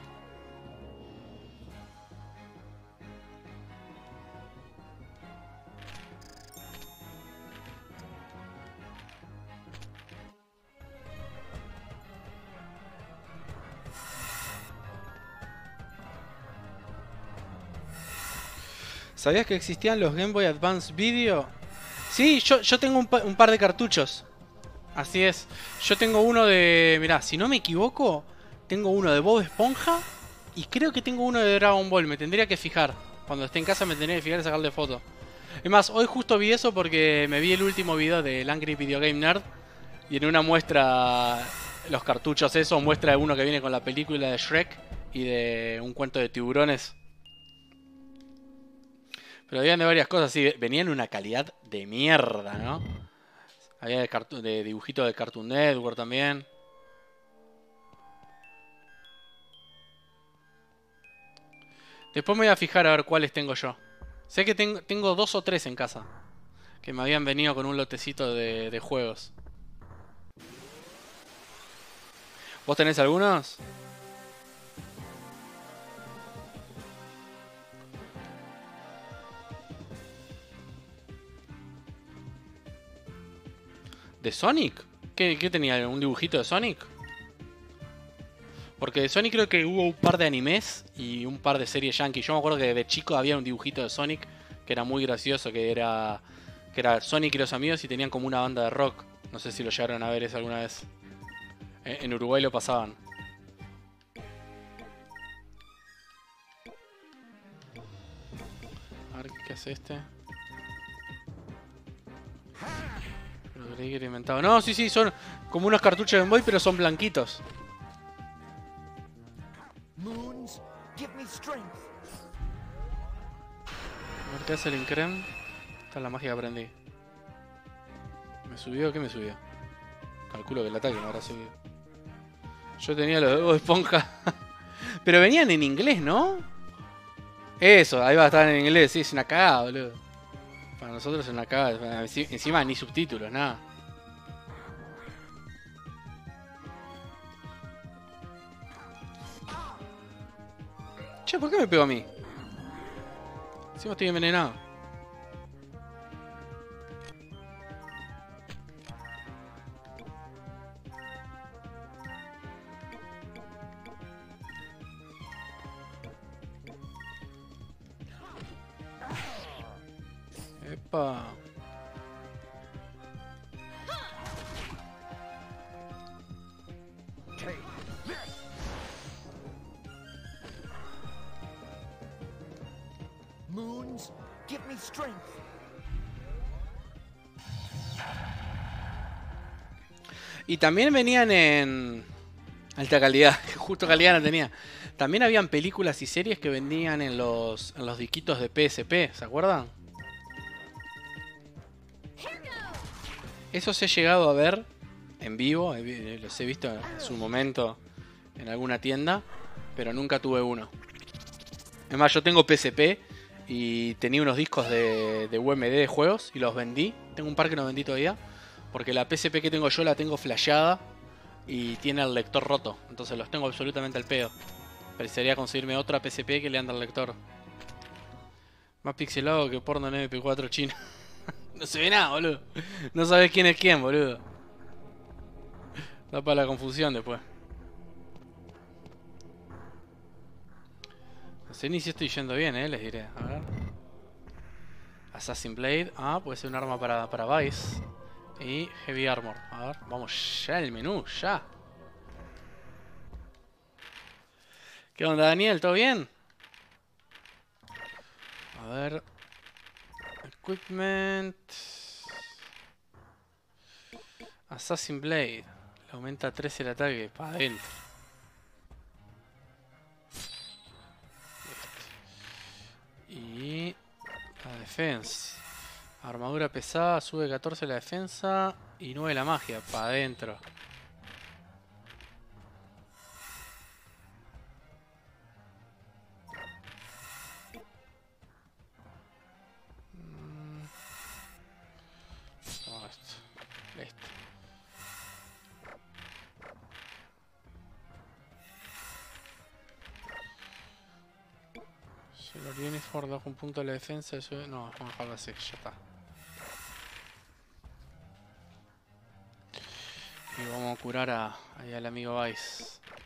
¿Sabías que existían los Game Boy Advance Video? Sí, yo tengo un par de cartuchos. Así es. Yo tengo uno de... Mirá, si no me equivoco, tengo uno de Bob Esponja y creo que tengo uno de Dragon Ball. Me tendría que fijar. Cuando esté en casa me tendría que fijar y sacarle foto. Es más, hoy justo vi eso porque me vi el último video del Angry Video Game Nerd. Y en una muestra los cartuchos esos, muestra uno que viene con la película de Shrek y de un cuento de tiburones. Pero habían de varias cosas, sí, venían en una calidad de mierda, ¿no? Había de dibujitos de Cartoon Network también. Después me voy a fijar a ver cuáles tengo yo. Sé que tengo 2 o 3 en casa. Que me habían venido con un lotecito de juegos. ¿Vos tenés algunos? ¿De Sonic? ¿Qué tenía? ¿Un dibujito de Sonic? Porque de Sonic creo que hubo un par de animes y un par de series yankee. Yo me acuerdo que de chico había un dibujito de Sonic que era muy gracioso, que era Sonic y los amigos y tenían como una banda de rock. No sé si lo llegaron a ver eso alguna vez. En Uruguay lo pasaban. A ver qué hace este. Lo creí que era inventado. No, sí, son como unos cartuchos de Game Boy, pero son blanquitos. Moons, give me strength. A ver qué hace el Increm. Esta es la magia que aprendí. ¿Me subió? ¿Qué me subió? Calculo que el ataque me habrá subido. Yo tenía los de Bob Esponja. Pero venían en inglés, ¿no? Eso, ahí va a estar en inglés. Sí, es una cagada, boludo. Para nosotros es una cagada. Encima ni subtítulos, nada. Che, ¿por qué me pegó a mí? Encima estoy envenenado. Epa. Take this. Moons, give me strength. Y también venían en alta calidad, que justo calidad no tenía. También habían películas y series que vendían en los diquitos de PSP, ¿se acuerdan? Here goes. Esos he llegado a ver en vivo, los he visto en su momento en alguna tienda, pero nunca tuve uno. Es más, yo tengo PSP y tenía unos discos de UMD de juegos y los vendí. Tengo un par que no vendí todavía, porque la PSP que tengo yo la tengo flasheada y tiene el lector roto. Entonces los tengo absolutamente al pedo. Precisaría conseguirme otra PSP que le anda el lector. Más pixelado que porno en MP4 chino. No se ve nada, boludo. No sabes quién es quién, boludo. Da para la confusión después. No sé ni si estoy yendo bien, les diré. A ver. Assassin Blade. Ah, puede ser un arma para Vice. Y Heavy Armor. A ver, vamos ya al menú, ya. ¿Qué onda, Daniel? ¿Todo bien? A ver. Equipment. Assassin Blade. Le aumenta 13 el ataque. Para adentro. Y la defensa. Armadura pesada, sube 14 la defensa y 9 la magia. Para adentro. Todo esto. Listo. Solar Uniform da un punto a la defensa. Eso... No, vamos a dejarlo así, ya está. Y vamos a curar ahí al amigo Vice.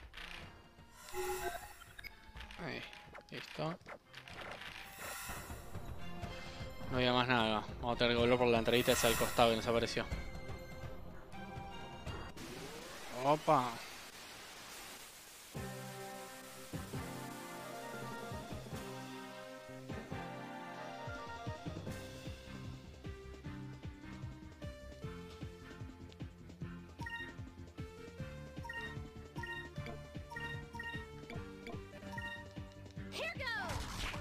Ahí, listo. No había más nada. Vamos a tener que volver por la entradita esa al costado que nos apareció. Opa. Here goes.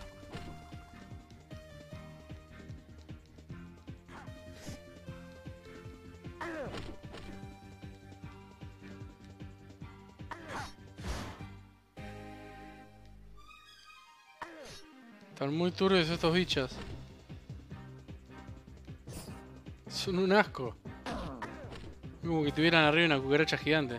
Están muy turbios estos bichos. Son un asco. Como que tuvieran arriba una cucaracha gigante.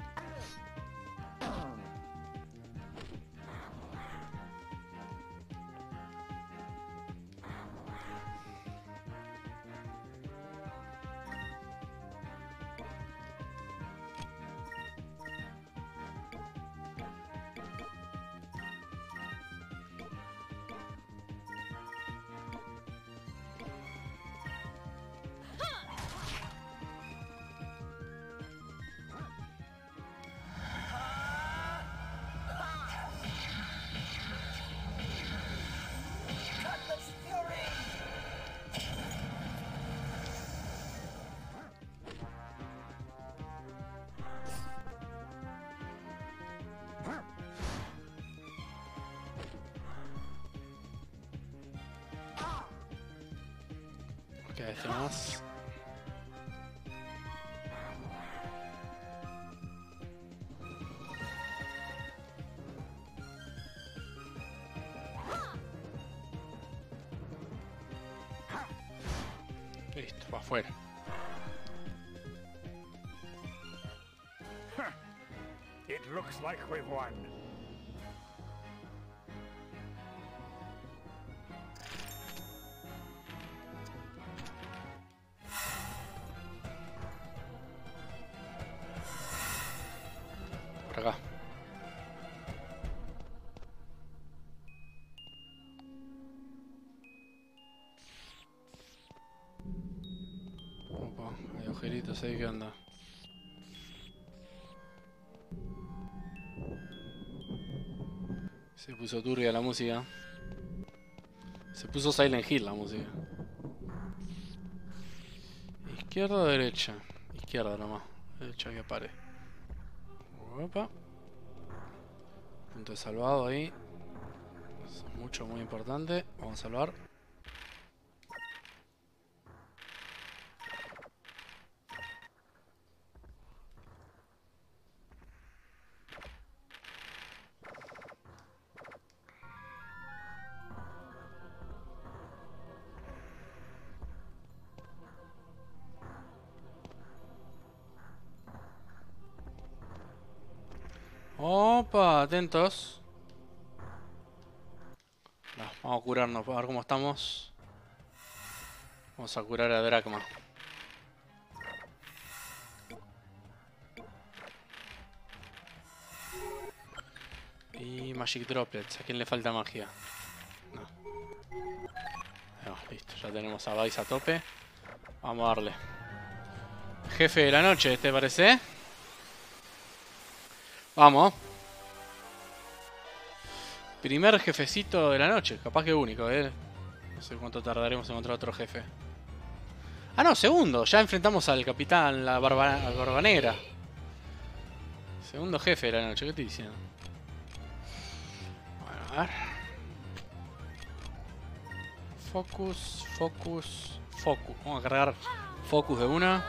Ok, este más. Listo, va afuera. It looks like we won. Por acá. Opa, hay agujeritos ahí, ¿qué onda? Se puso turbia la música. Se puso Silent Hill la música. ¿Izquierda o derecha? Izquierda nomás. El hecho que pare. Opa. Punto de salvado ahí. Eso es mucho, muy importante. Vamos a salvar. Opa, atentos. No, vamos a curarnos, a ver cómo estamos. Vamos a curar a Drachma. Y Magic Droplets. ¿A quién le falta magia? No. No, listo, ya tenemos a Vice a tope. Vamos a darle. Jefe de la noche, ¿te parece? Vamos. Primer jefecito de la noche. Capaz que único, No sé cuánto tardaremos en encontrar otro jefe. Ah, no, segundo. Ya enfrentamos al capitán, la barba negra. Segundo jefe de la noche, ¿qué estoy diciendo? Bueno, a ver. Focus, focus, focus. Vamos a cargar focus de una.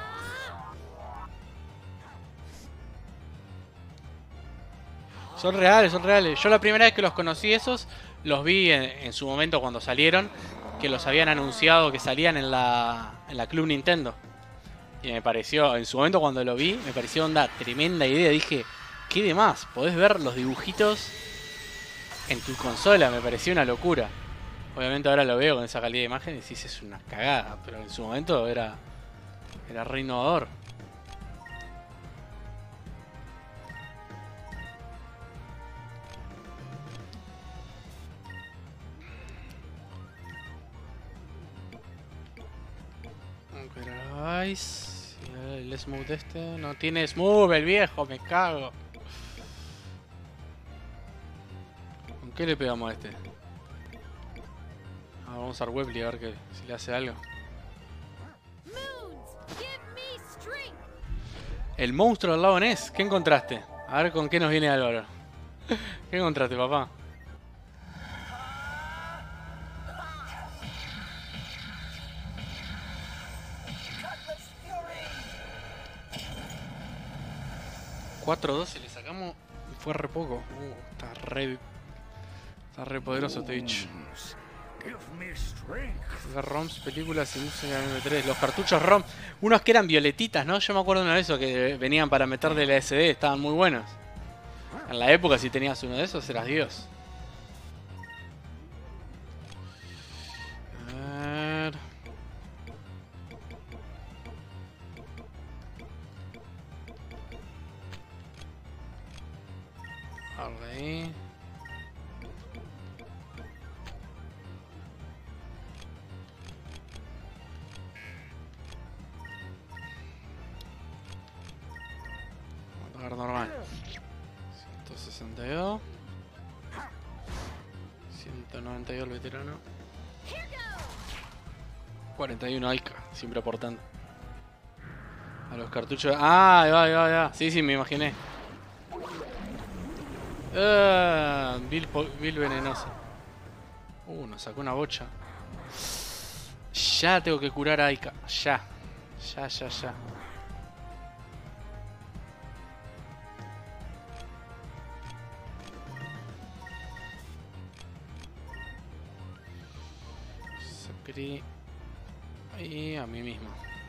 Son reales, son reales. Yo la primera vez que los conocí esos, los vi en su momento cuando salieron, que los habían anunciado que salían en la Club Nintendo. Y me pareció, en su momento cuando lo vi, me pareció onda tremenda idea. Dije, ¿qué de más? Podés ver los dibujitos en tu consola, me pareció una locura. Obviamente ahora lo veo con esa calidad de imagen y decís, es una cagada, pero en su momento era re innovador. Ice. El smooth este. No tiene smooth el viejo, me cago. ¿Con qué le pegamos a este? Vamos a usar Webley a ver si le hace algo. El monstruo del lago Ness. ¿Qué encontraste? A ver con qué nos viene Álvaro. ¿Qué encontraste, papá? $4-12 le sacamos y fue re poco. Está re poderoso este bicho. ROMs, películas y música MP3. Los cartuchos ROM. Unos que eran violetitas, ¿no? Yo me acuerdo una de esos que venían para meterle la SD. Estaban muy buenos. En la época si tenías uno de esos eras Dios. A ver. Ahí. Normal. 162. 192 el veterano. 41 Aika, siempre aportando. A los cartuchos. Ah, ahí va, ahí va, ahí va. Sí, me imaginé. Bill venenoso. Nos sacó una bocha. Ya tengo que curar a Aika. Ya. Y a mí mismo.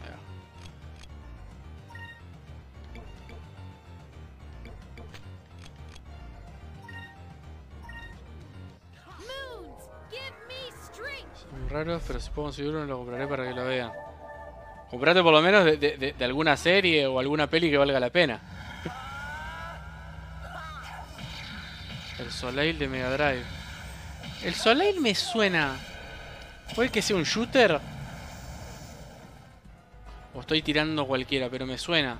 Son muy raros, pero si puedo conseguir uno lo compraré para que lo vean. Comprate por lo menos de alguna serie o alguna peli que valga la pena. El Soleil de Mega Drive. El Soleil me suena. ¿Puede que sea un shooter? O estoy tirando cualquiera, pero me suena.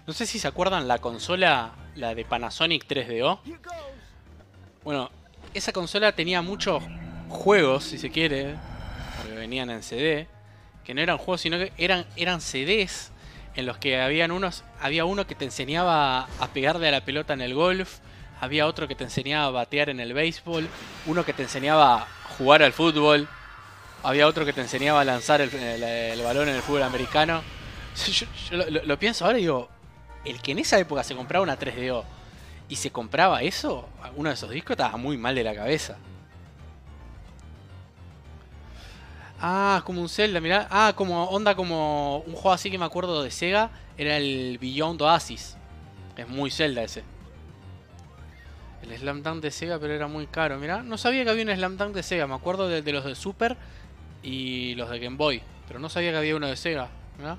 No sé si se acuerdan la consola, la de Panasonic 3DO. Here goes. Bueno, esa consola tenía muchos juegos, si se quiere, porque venían en CD, que no eran juegos, sino que eran CDs en los que había uno que te enseñaba a pegarle a la pelota en el golf, había otro que te enseñaba a batear en el béisbol, uno que te enseñaba a jugar al fútbol, había otro que te enseñaba a lanzar el balón en el fútbol americano. Yo lo pienso ahora y digo, el que en esa época se compraba una 3DO y se compraba eso, uno de esos discos, estaba muy mal de la cabeza. Ah, como un Zelda, mirá. Ah, como onda como un juego así que me acuerdo de Sega, era el Beyond Oasis. Es muy Zelda ese. El Slam Dunk de Sega, pero era muy caro. Mirá, no sabía que había un Slam Dunk de Sega. Me acuerdo de los de Super y los de Game Boy, pero no sabía que había uno de Sega. Mirá.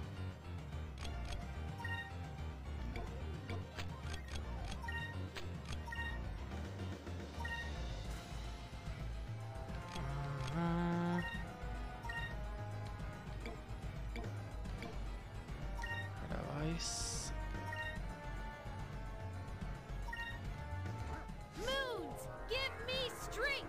Grabáis. Moons, give me strength.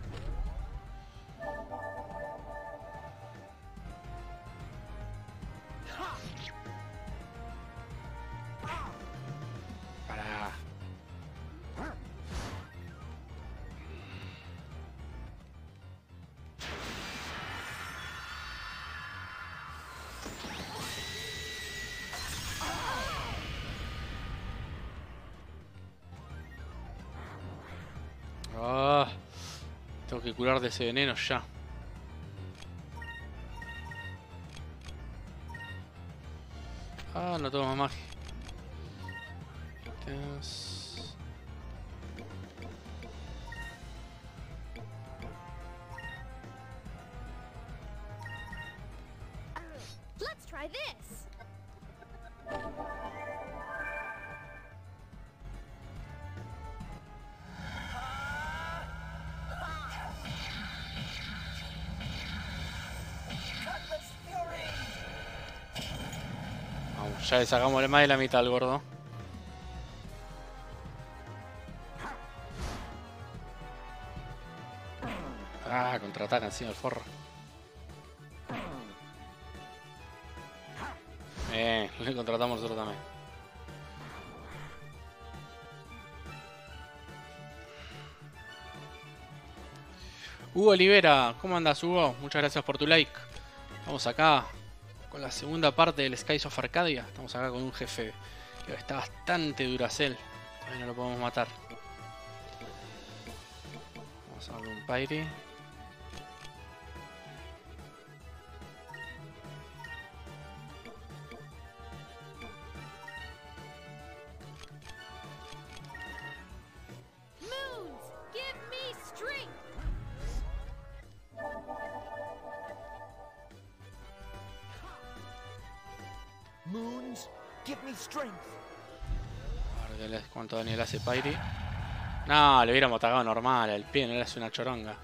Pará. Ah, tengo que curar de ese veneno ya. Ah, no tengo más magia. Ítems. Let's try this. Vamos, ya le sacamos más de la mitad al gordo. Ah, contraataca encima el forro. Le contratamos nosotros también. Hugo Olivera, ¿cómo andas, Hugo? Muchas gracias por tu like. Estamos acá con la segunda parte del Skies of Arcadia. Estamos acá con un jefe que está bastante Duracell. Todavía no lo podemos matar. Vamos a darle un Pyre. Moons, give me strength. Moons, give me strength. A ver cuánto daño le hace Pyre. No, le hubiéramos atacado normal. El pie no le hace una choronga.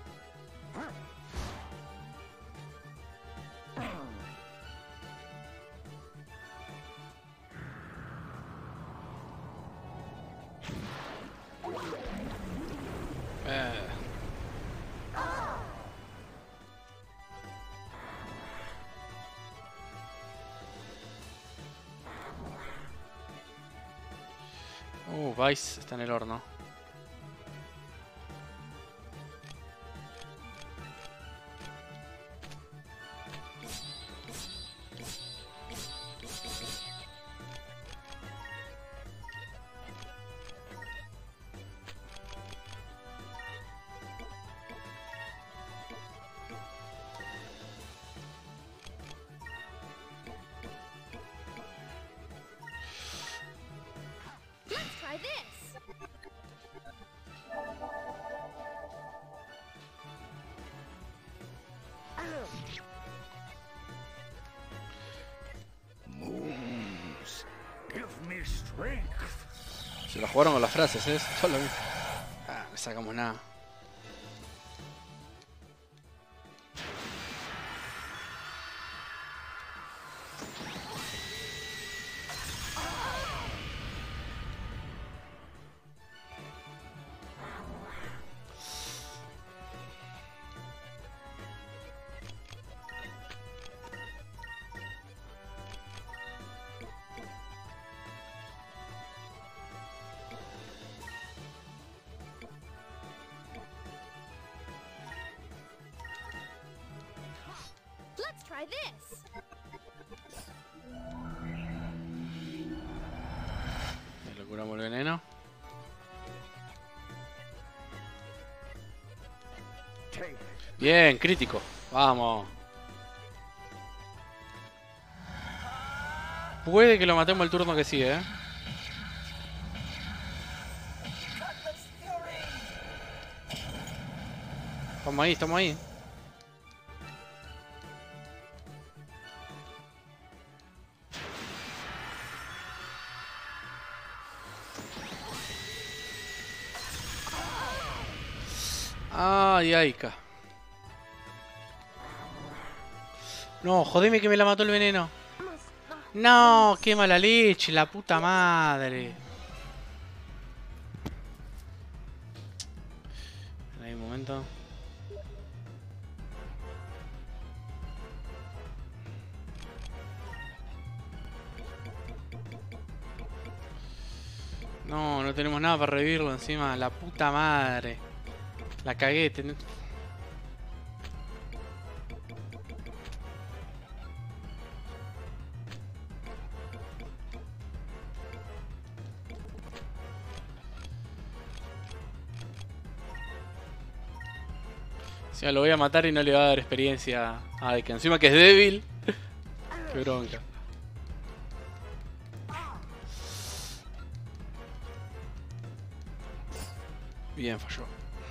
Vice está en el horno. Let's try this. Moons, give me strength. Se la jugaron con las frases, ¿eh? Todo lo mismo. Ah, no sacamos nada. try this. Le curamos el veneno. Take it. Bien, crítico. Vamos. Puede que lo matemos el turno que sigue, ¿eh? Estamos ahí, estamos ahí. Ay, Aika. No, jodeme que me la mató el veneno. No, qué mala leche, la puta madre. Hay un momento. No, no tenemos nada para revivirlo encima. La puta madre. La cagué. O sea, lo voy a matar y no le va a dar experiencia a Aika. Encima que es débil. Qué bronca. Bien, falló.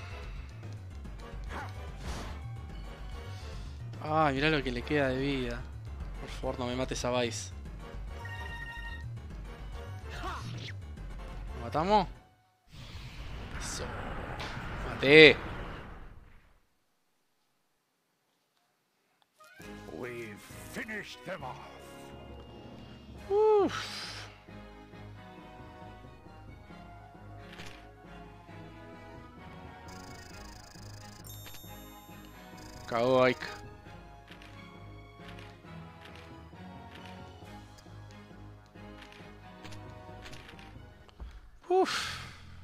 Ah, mirá lo que le queda de vida. Por favor, no me mates a Vice. ¿Lo matamos? Eso. Maté. We've finished them off. Uff. Cagó Ike. Uff.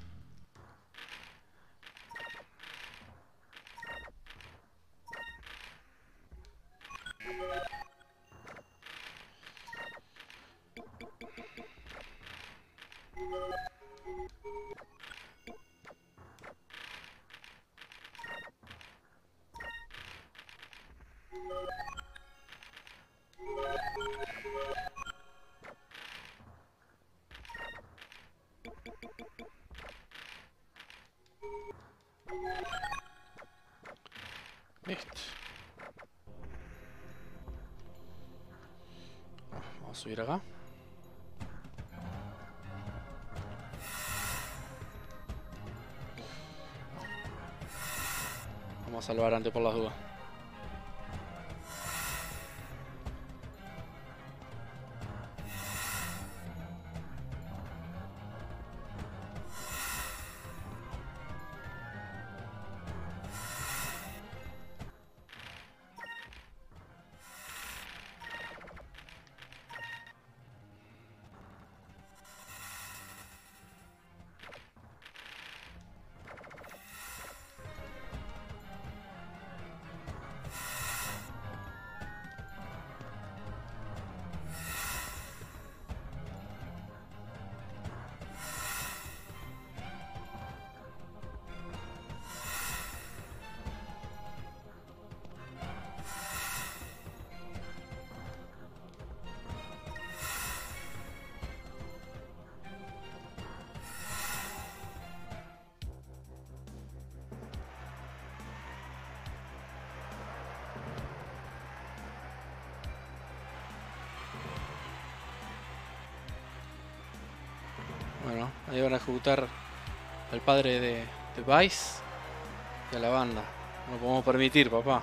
Listo. Vamos a subir acá. Vamos a salvar antes por las dudas. Bueno, ahí van a ejecutar al padre de Vice y a la banda. No lo podemos permitir, papá.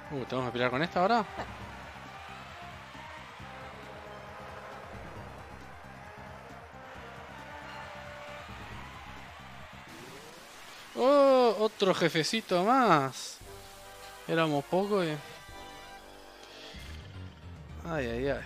¿Tenemos que pelear con esta ahora? ¡Oh! Otro jefecito más. Éramos pocos y... Ay, ay, ay.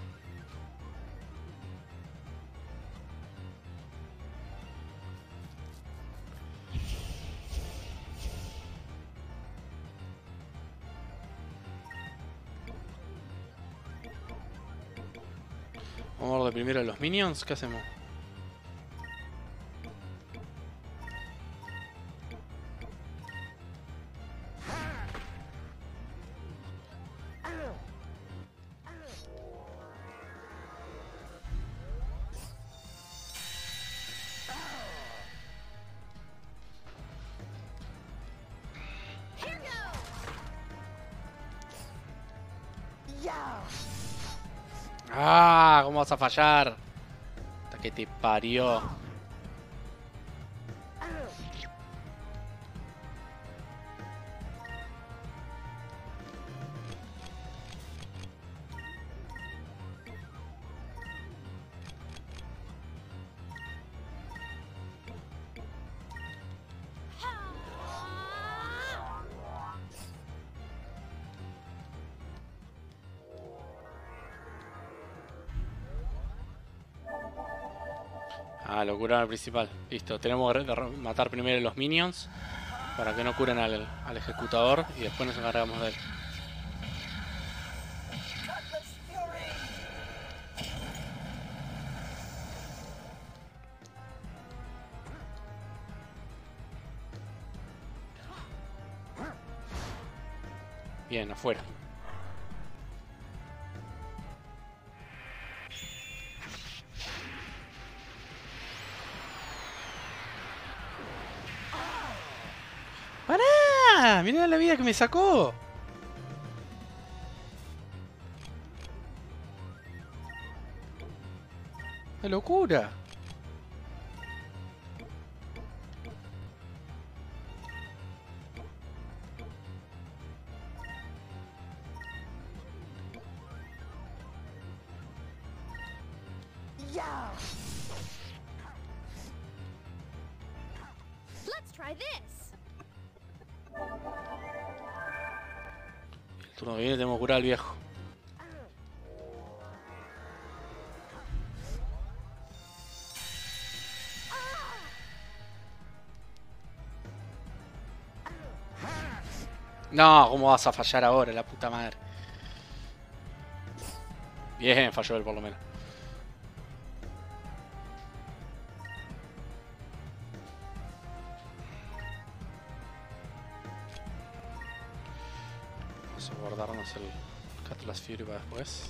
Vamos a darle primero a los minions. ¿Qué hacemos? Here goes. ¡Ah! ¿Cómo vas a fallar? Hasta que te parió. Ah, lo curaron al principal. Listo, tenemos que matar primero a los minions para que no curen al ejecutador y después nos encargamos de él. Bien, afuera. ¡Pará! ¡Mirá la vida que me sacó! ¡Qué locura! Let's try this. El turno que viene tenemos que curar al viejo. No, ¿cómo vas a fallar ahora, la puta madre? Bien, falló él por lo menos. Vamos a guardarnos el Cutlass Fury para después.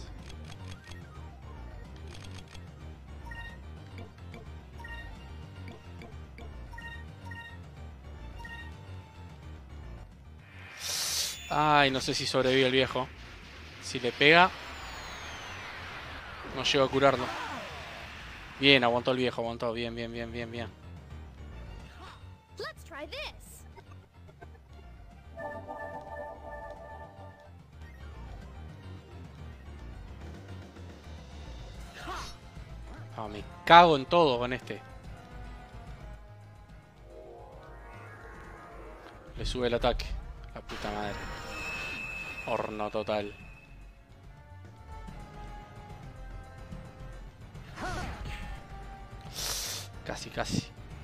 Ay, no sé si sobrevive el viejo. Si le pega, no llego a curarlo. Bien, aguantó el viejo, aguantó. Bien, bien, bien, bien, bien. Let's try this. Ah, me cago en todo con este. Le sube el ataque. La puta madre. Horno total. Casi, casi.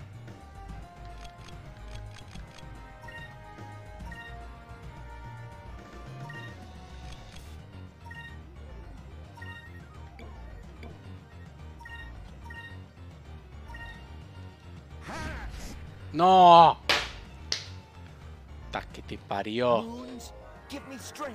¡No! ¡Tas que te parió! Moons, give me strength.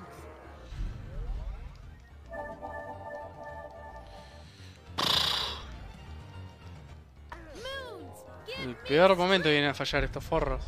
Moons, give El me peor momento vienen a fallar estos forros.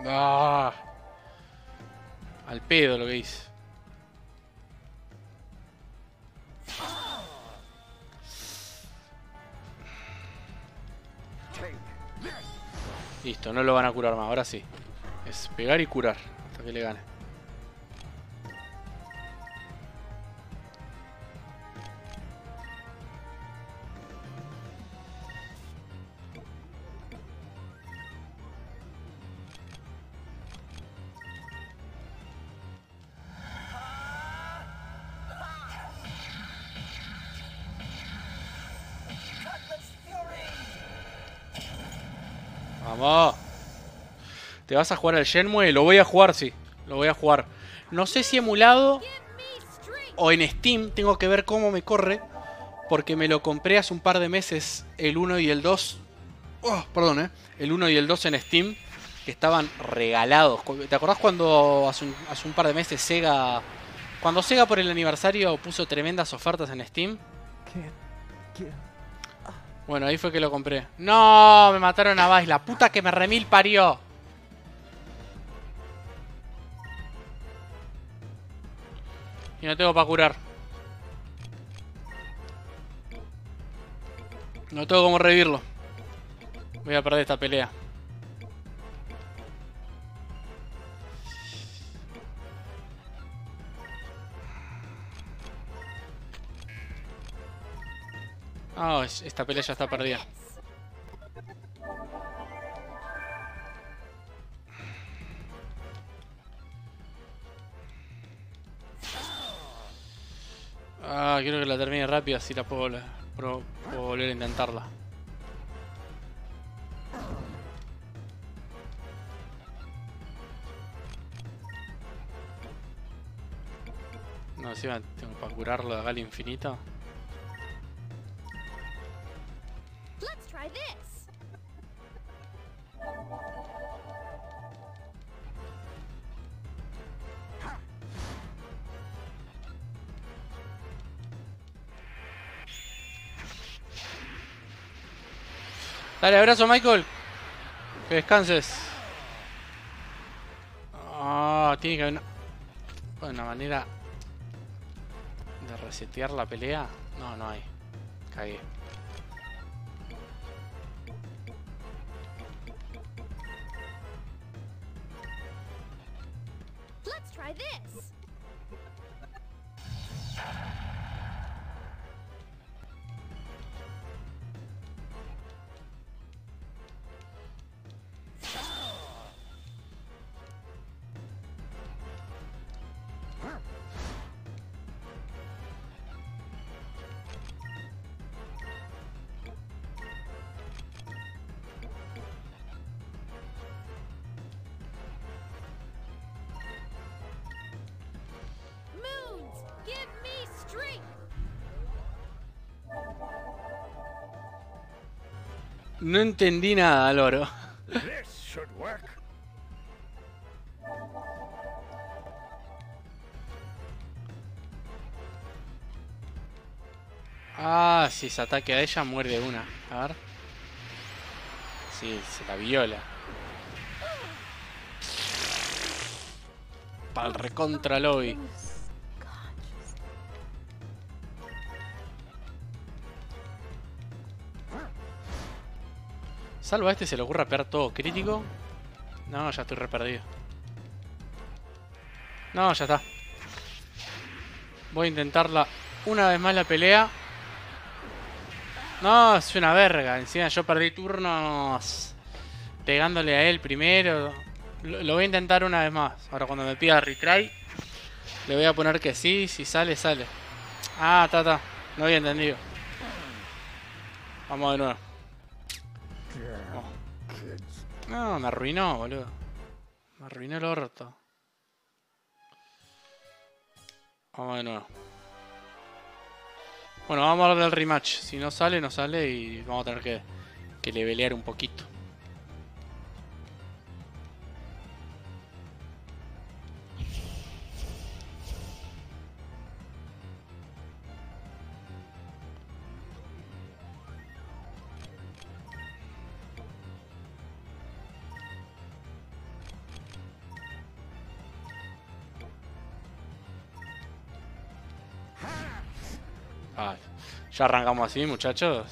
Ah, al pedo lo que hice. Take this. Listo, no lo van a curar más, ahora sí. Es pegar y curar hasta que le gane. Vamos. ¿Te vas a jugar al Shenmue? Lo voy a jugar, sí. Lo voy a jugar. No sé si emulado Give me strength. o en Steam. Tengo que ver cómo me corre. Porque me lo compré hace un par de meses. El 1 y el 2. Oh, perdón, el 1 y el 2 en Steam. Que estaban regalados. ¿Te acordás cuando hace un par de meses Sega... Cuando Sega por el aniversario puso tremendas ofertas en Steam? Can't get. Bueno, ahí fue que lo compré. ¡No! Me mataron a Vice. La puta que me remil parió. Y no tengo para curar. No tengo cómo revivirlo. Voy a perder esta pelea. Ah, esta pelea ya está Try perdida. this. Ah, quiero que la termine rápido, así la puedo volver a intentarla. No, encima tengo para curarlo de acá al infinito. Let's try this. Dale, abrazo, Michael. Que descanses. Ah, tiene que haber una manera de resetear la pelea. No, no hay. Cagué. Let's try this. Moons, give me strength. No entendí nada, loro. This should work. Ah, si se ataque a ella, muerde una. A ver. Sí, se la viola. Pa'l recontra lobby. Salvo a este se le ocurra pegar todo crítico. No, ya estoy re perdido. No, ya está. Voy a intentarla una vez más la pelea. No, es una verga. Encima yo perdí turnos pegándole a él primero. Lo voy a intentar una vez más. Ahora cuando me pida retry, le voy a poner que sí. Si sale, sale. Ah, está. No había entendido. Vamos de nuevo. Damn kids. No, me arruinó, boludo. Me arruinó el orto. Vamos de nuevo. Bueno, vamos a hablar del rematch. Si no sale, no sale y vamos a tener que levelear un poquito. Ah, ya arrancamos así, muchachos.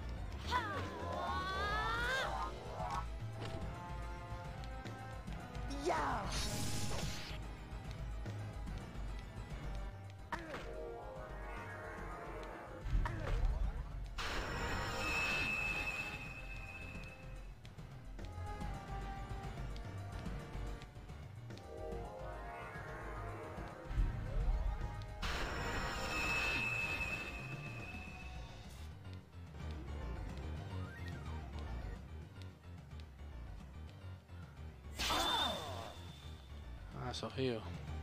Ah, sos vivo.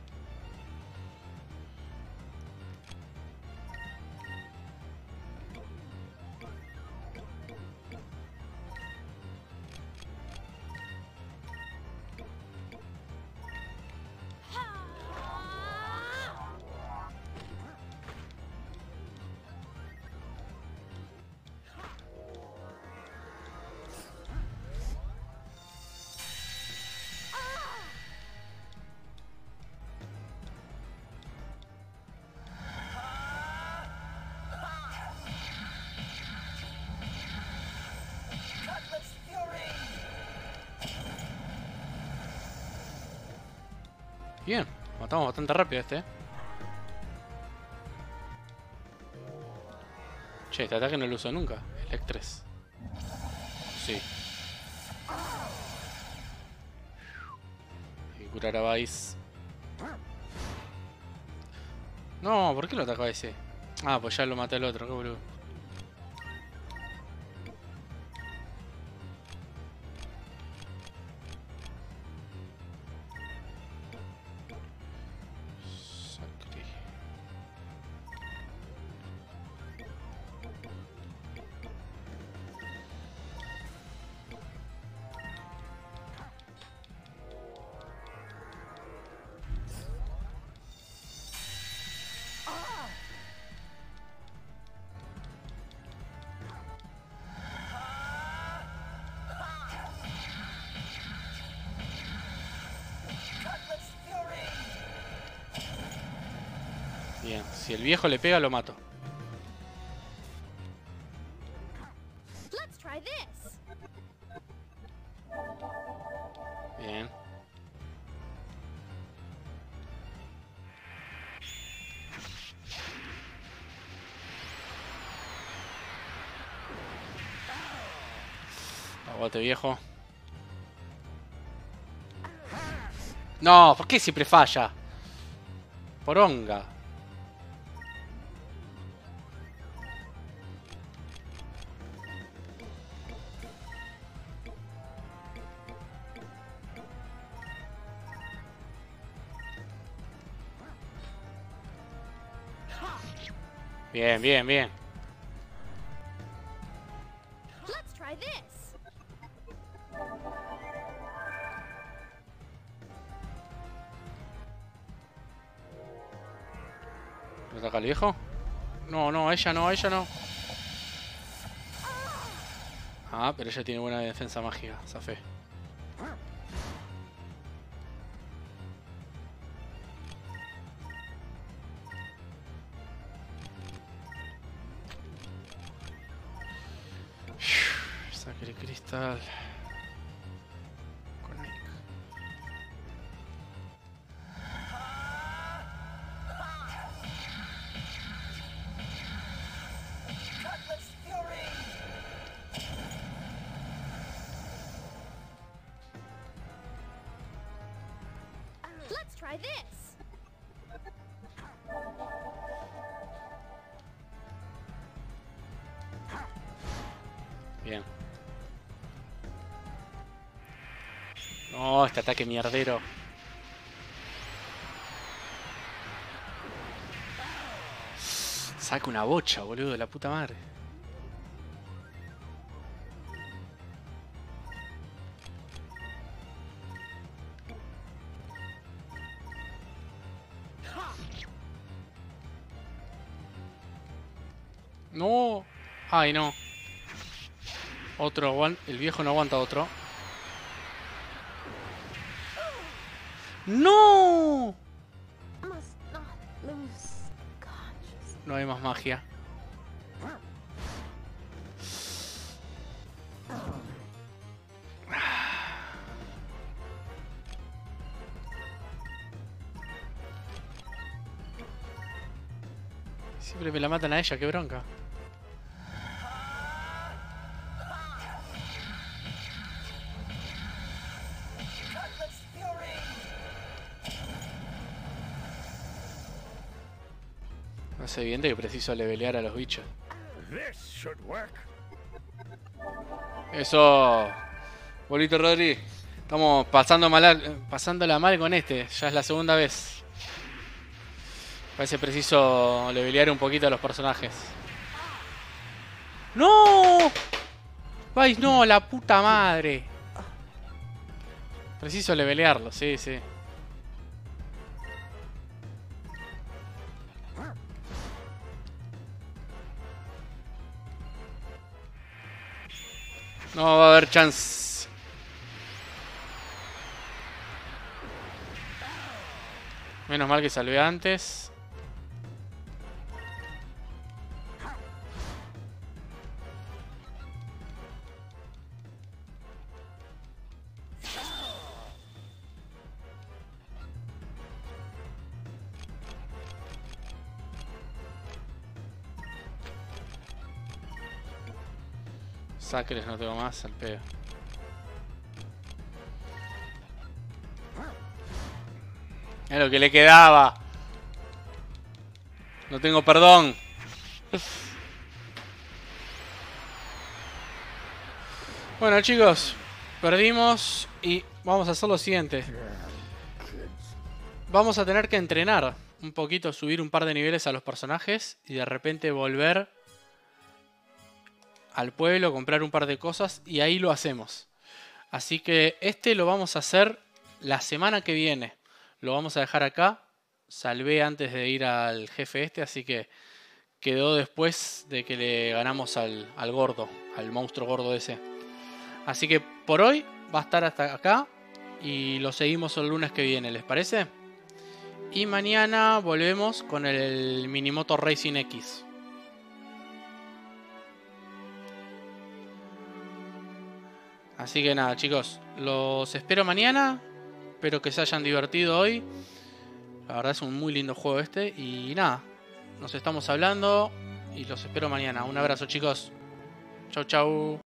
Bien, matamos bastante rápido este. Che, este ataque no lo uso nunca. Electres. Sí. Hay que curar a Vice. No, ¿por qué lo atacó a ese? Ah, pues ya lo maté al otro, qué boludo. Sacri. Bien, si el viejo le pega, lo mato. Let's try this. Bien. Aguante, viejo. No, ¿por qué siempre falla? Poronga. Bien, bien, bien. Let's try this. ¿Lo ataca el viejo? No, no, ella no, ella no. Ah, pero ella tiene buena defensa mágica, zafé. Sacre cristal. Connect. Let's try this. Bien. No, este ataque mierdero. Saca una bocha, boludo, de la puta madre. No. Ay, no. Otro el viejo no aguanta otro. ¡No! Must not lose consciousness. No hay más magia. Siempre me la matan a ella, qué bronca. Es evidente que preciso levelear a los bichos. This should work. Eso, bolito Rodri. Estamos pasándola mal con este. Ya es la segunda vez. Parece preciso levelear un poquito a los personajes. ¡No! ¡Ay, no! ¡La puta madre! Preciso levelearlo, sí, sí. No va a haber chance. Menos mal que salvé antes. Sacres no tengo más, al pedo. Es lo que le quedaba. No tengo perdón. Bueno, chicos, perdimos y vamos a hacer lo siguiente. Vamos a tener que entrenar un poquito, subir un par de niveles a los personajes y de repente volver al pueblo, comprar un par de cosas y ahí lo hacemos. Así que este lo vamos a hacer la semana que viene. Lo vamos a dejar acá. Salvé antes de ir al jefe este, así que quedó después de que le ganamos al gordo, al monstruo gordo ese. Así que por hoy va a estar hasta acá y lo seguimos el lunes que viene, ¿les parece? Y mañana volvemos con el Minimoto Racing X. Así que nada, chicos, los espero mañana. Espero que se hayan divertido hoy. La verdad es un muy lindo juego este. Y nada, nos estamos hablando y los espero mañana. Un abrazo, chicos. Chau, chau.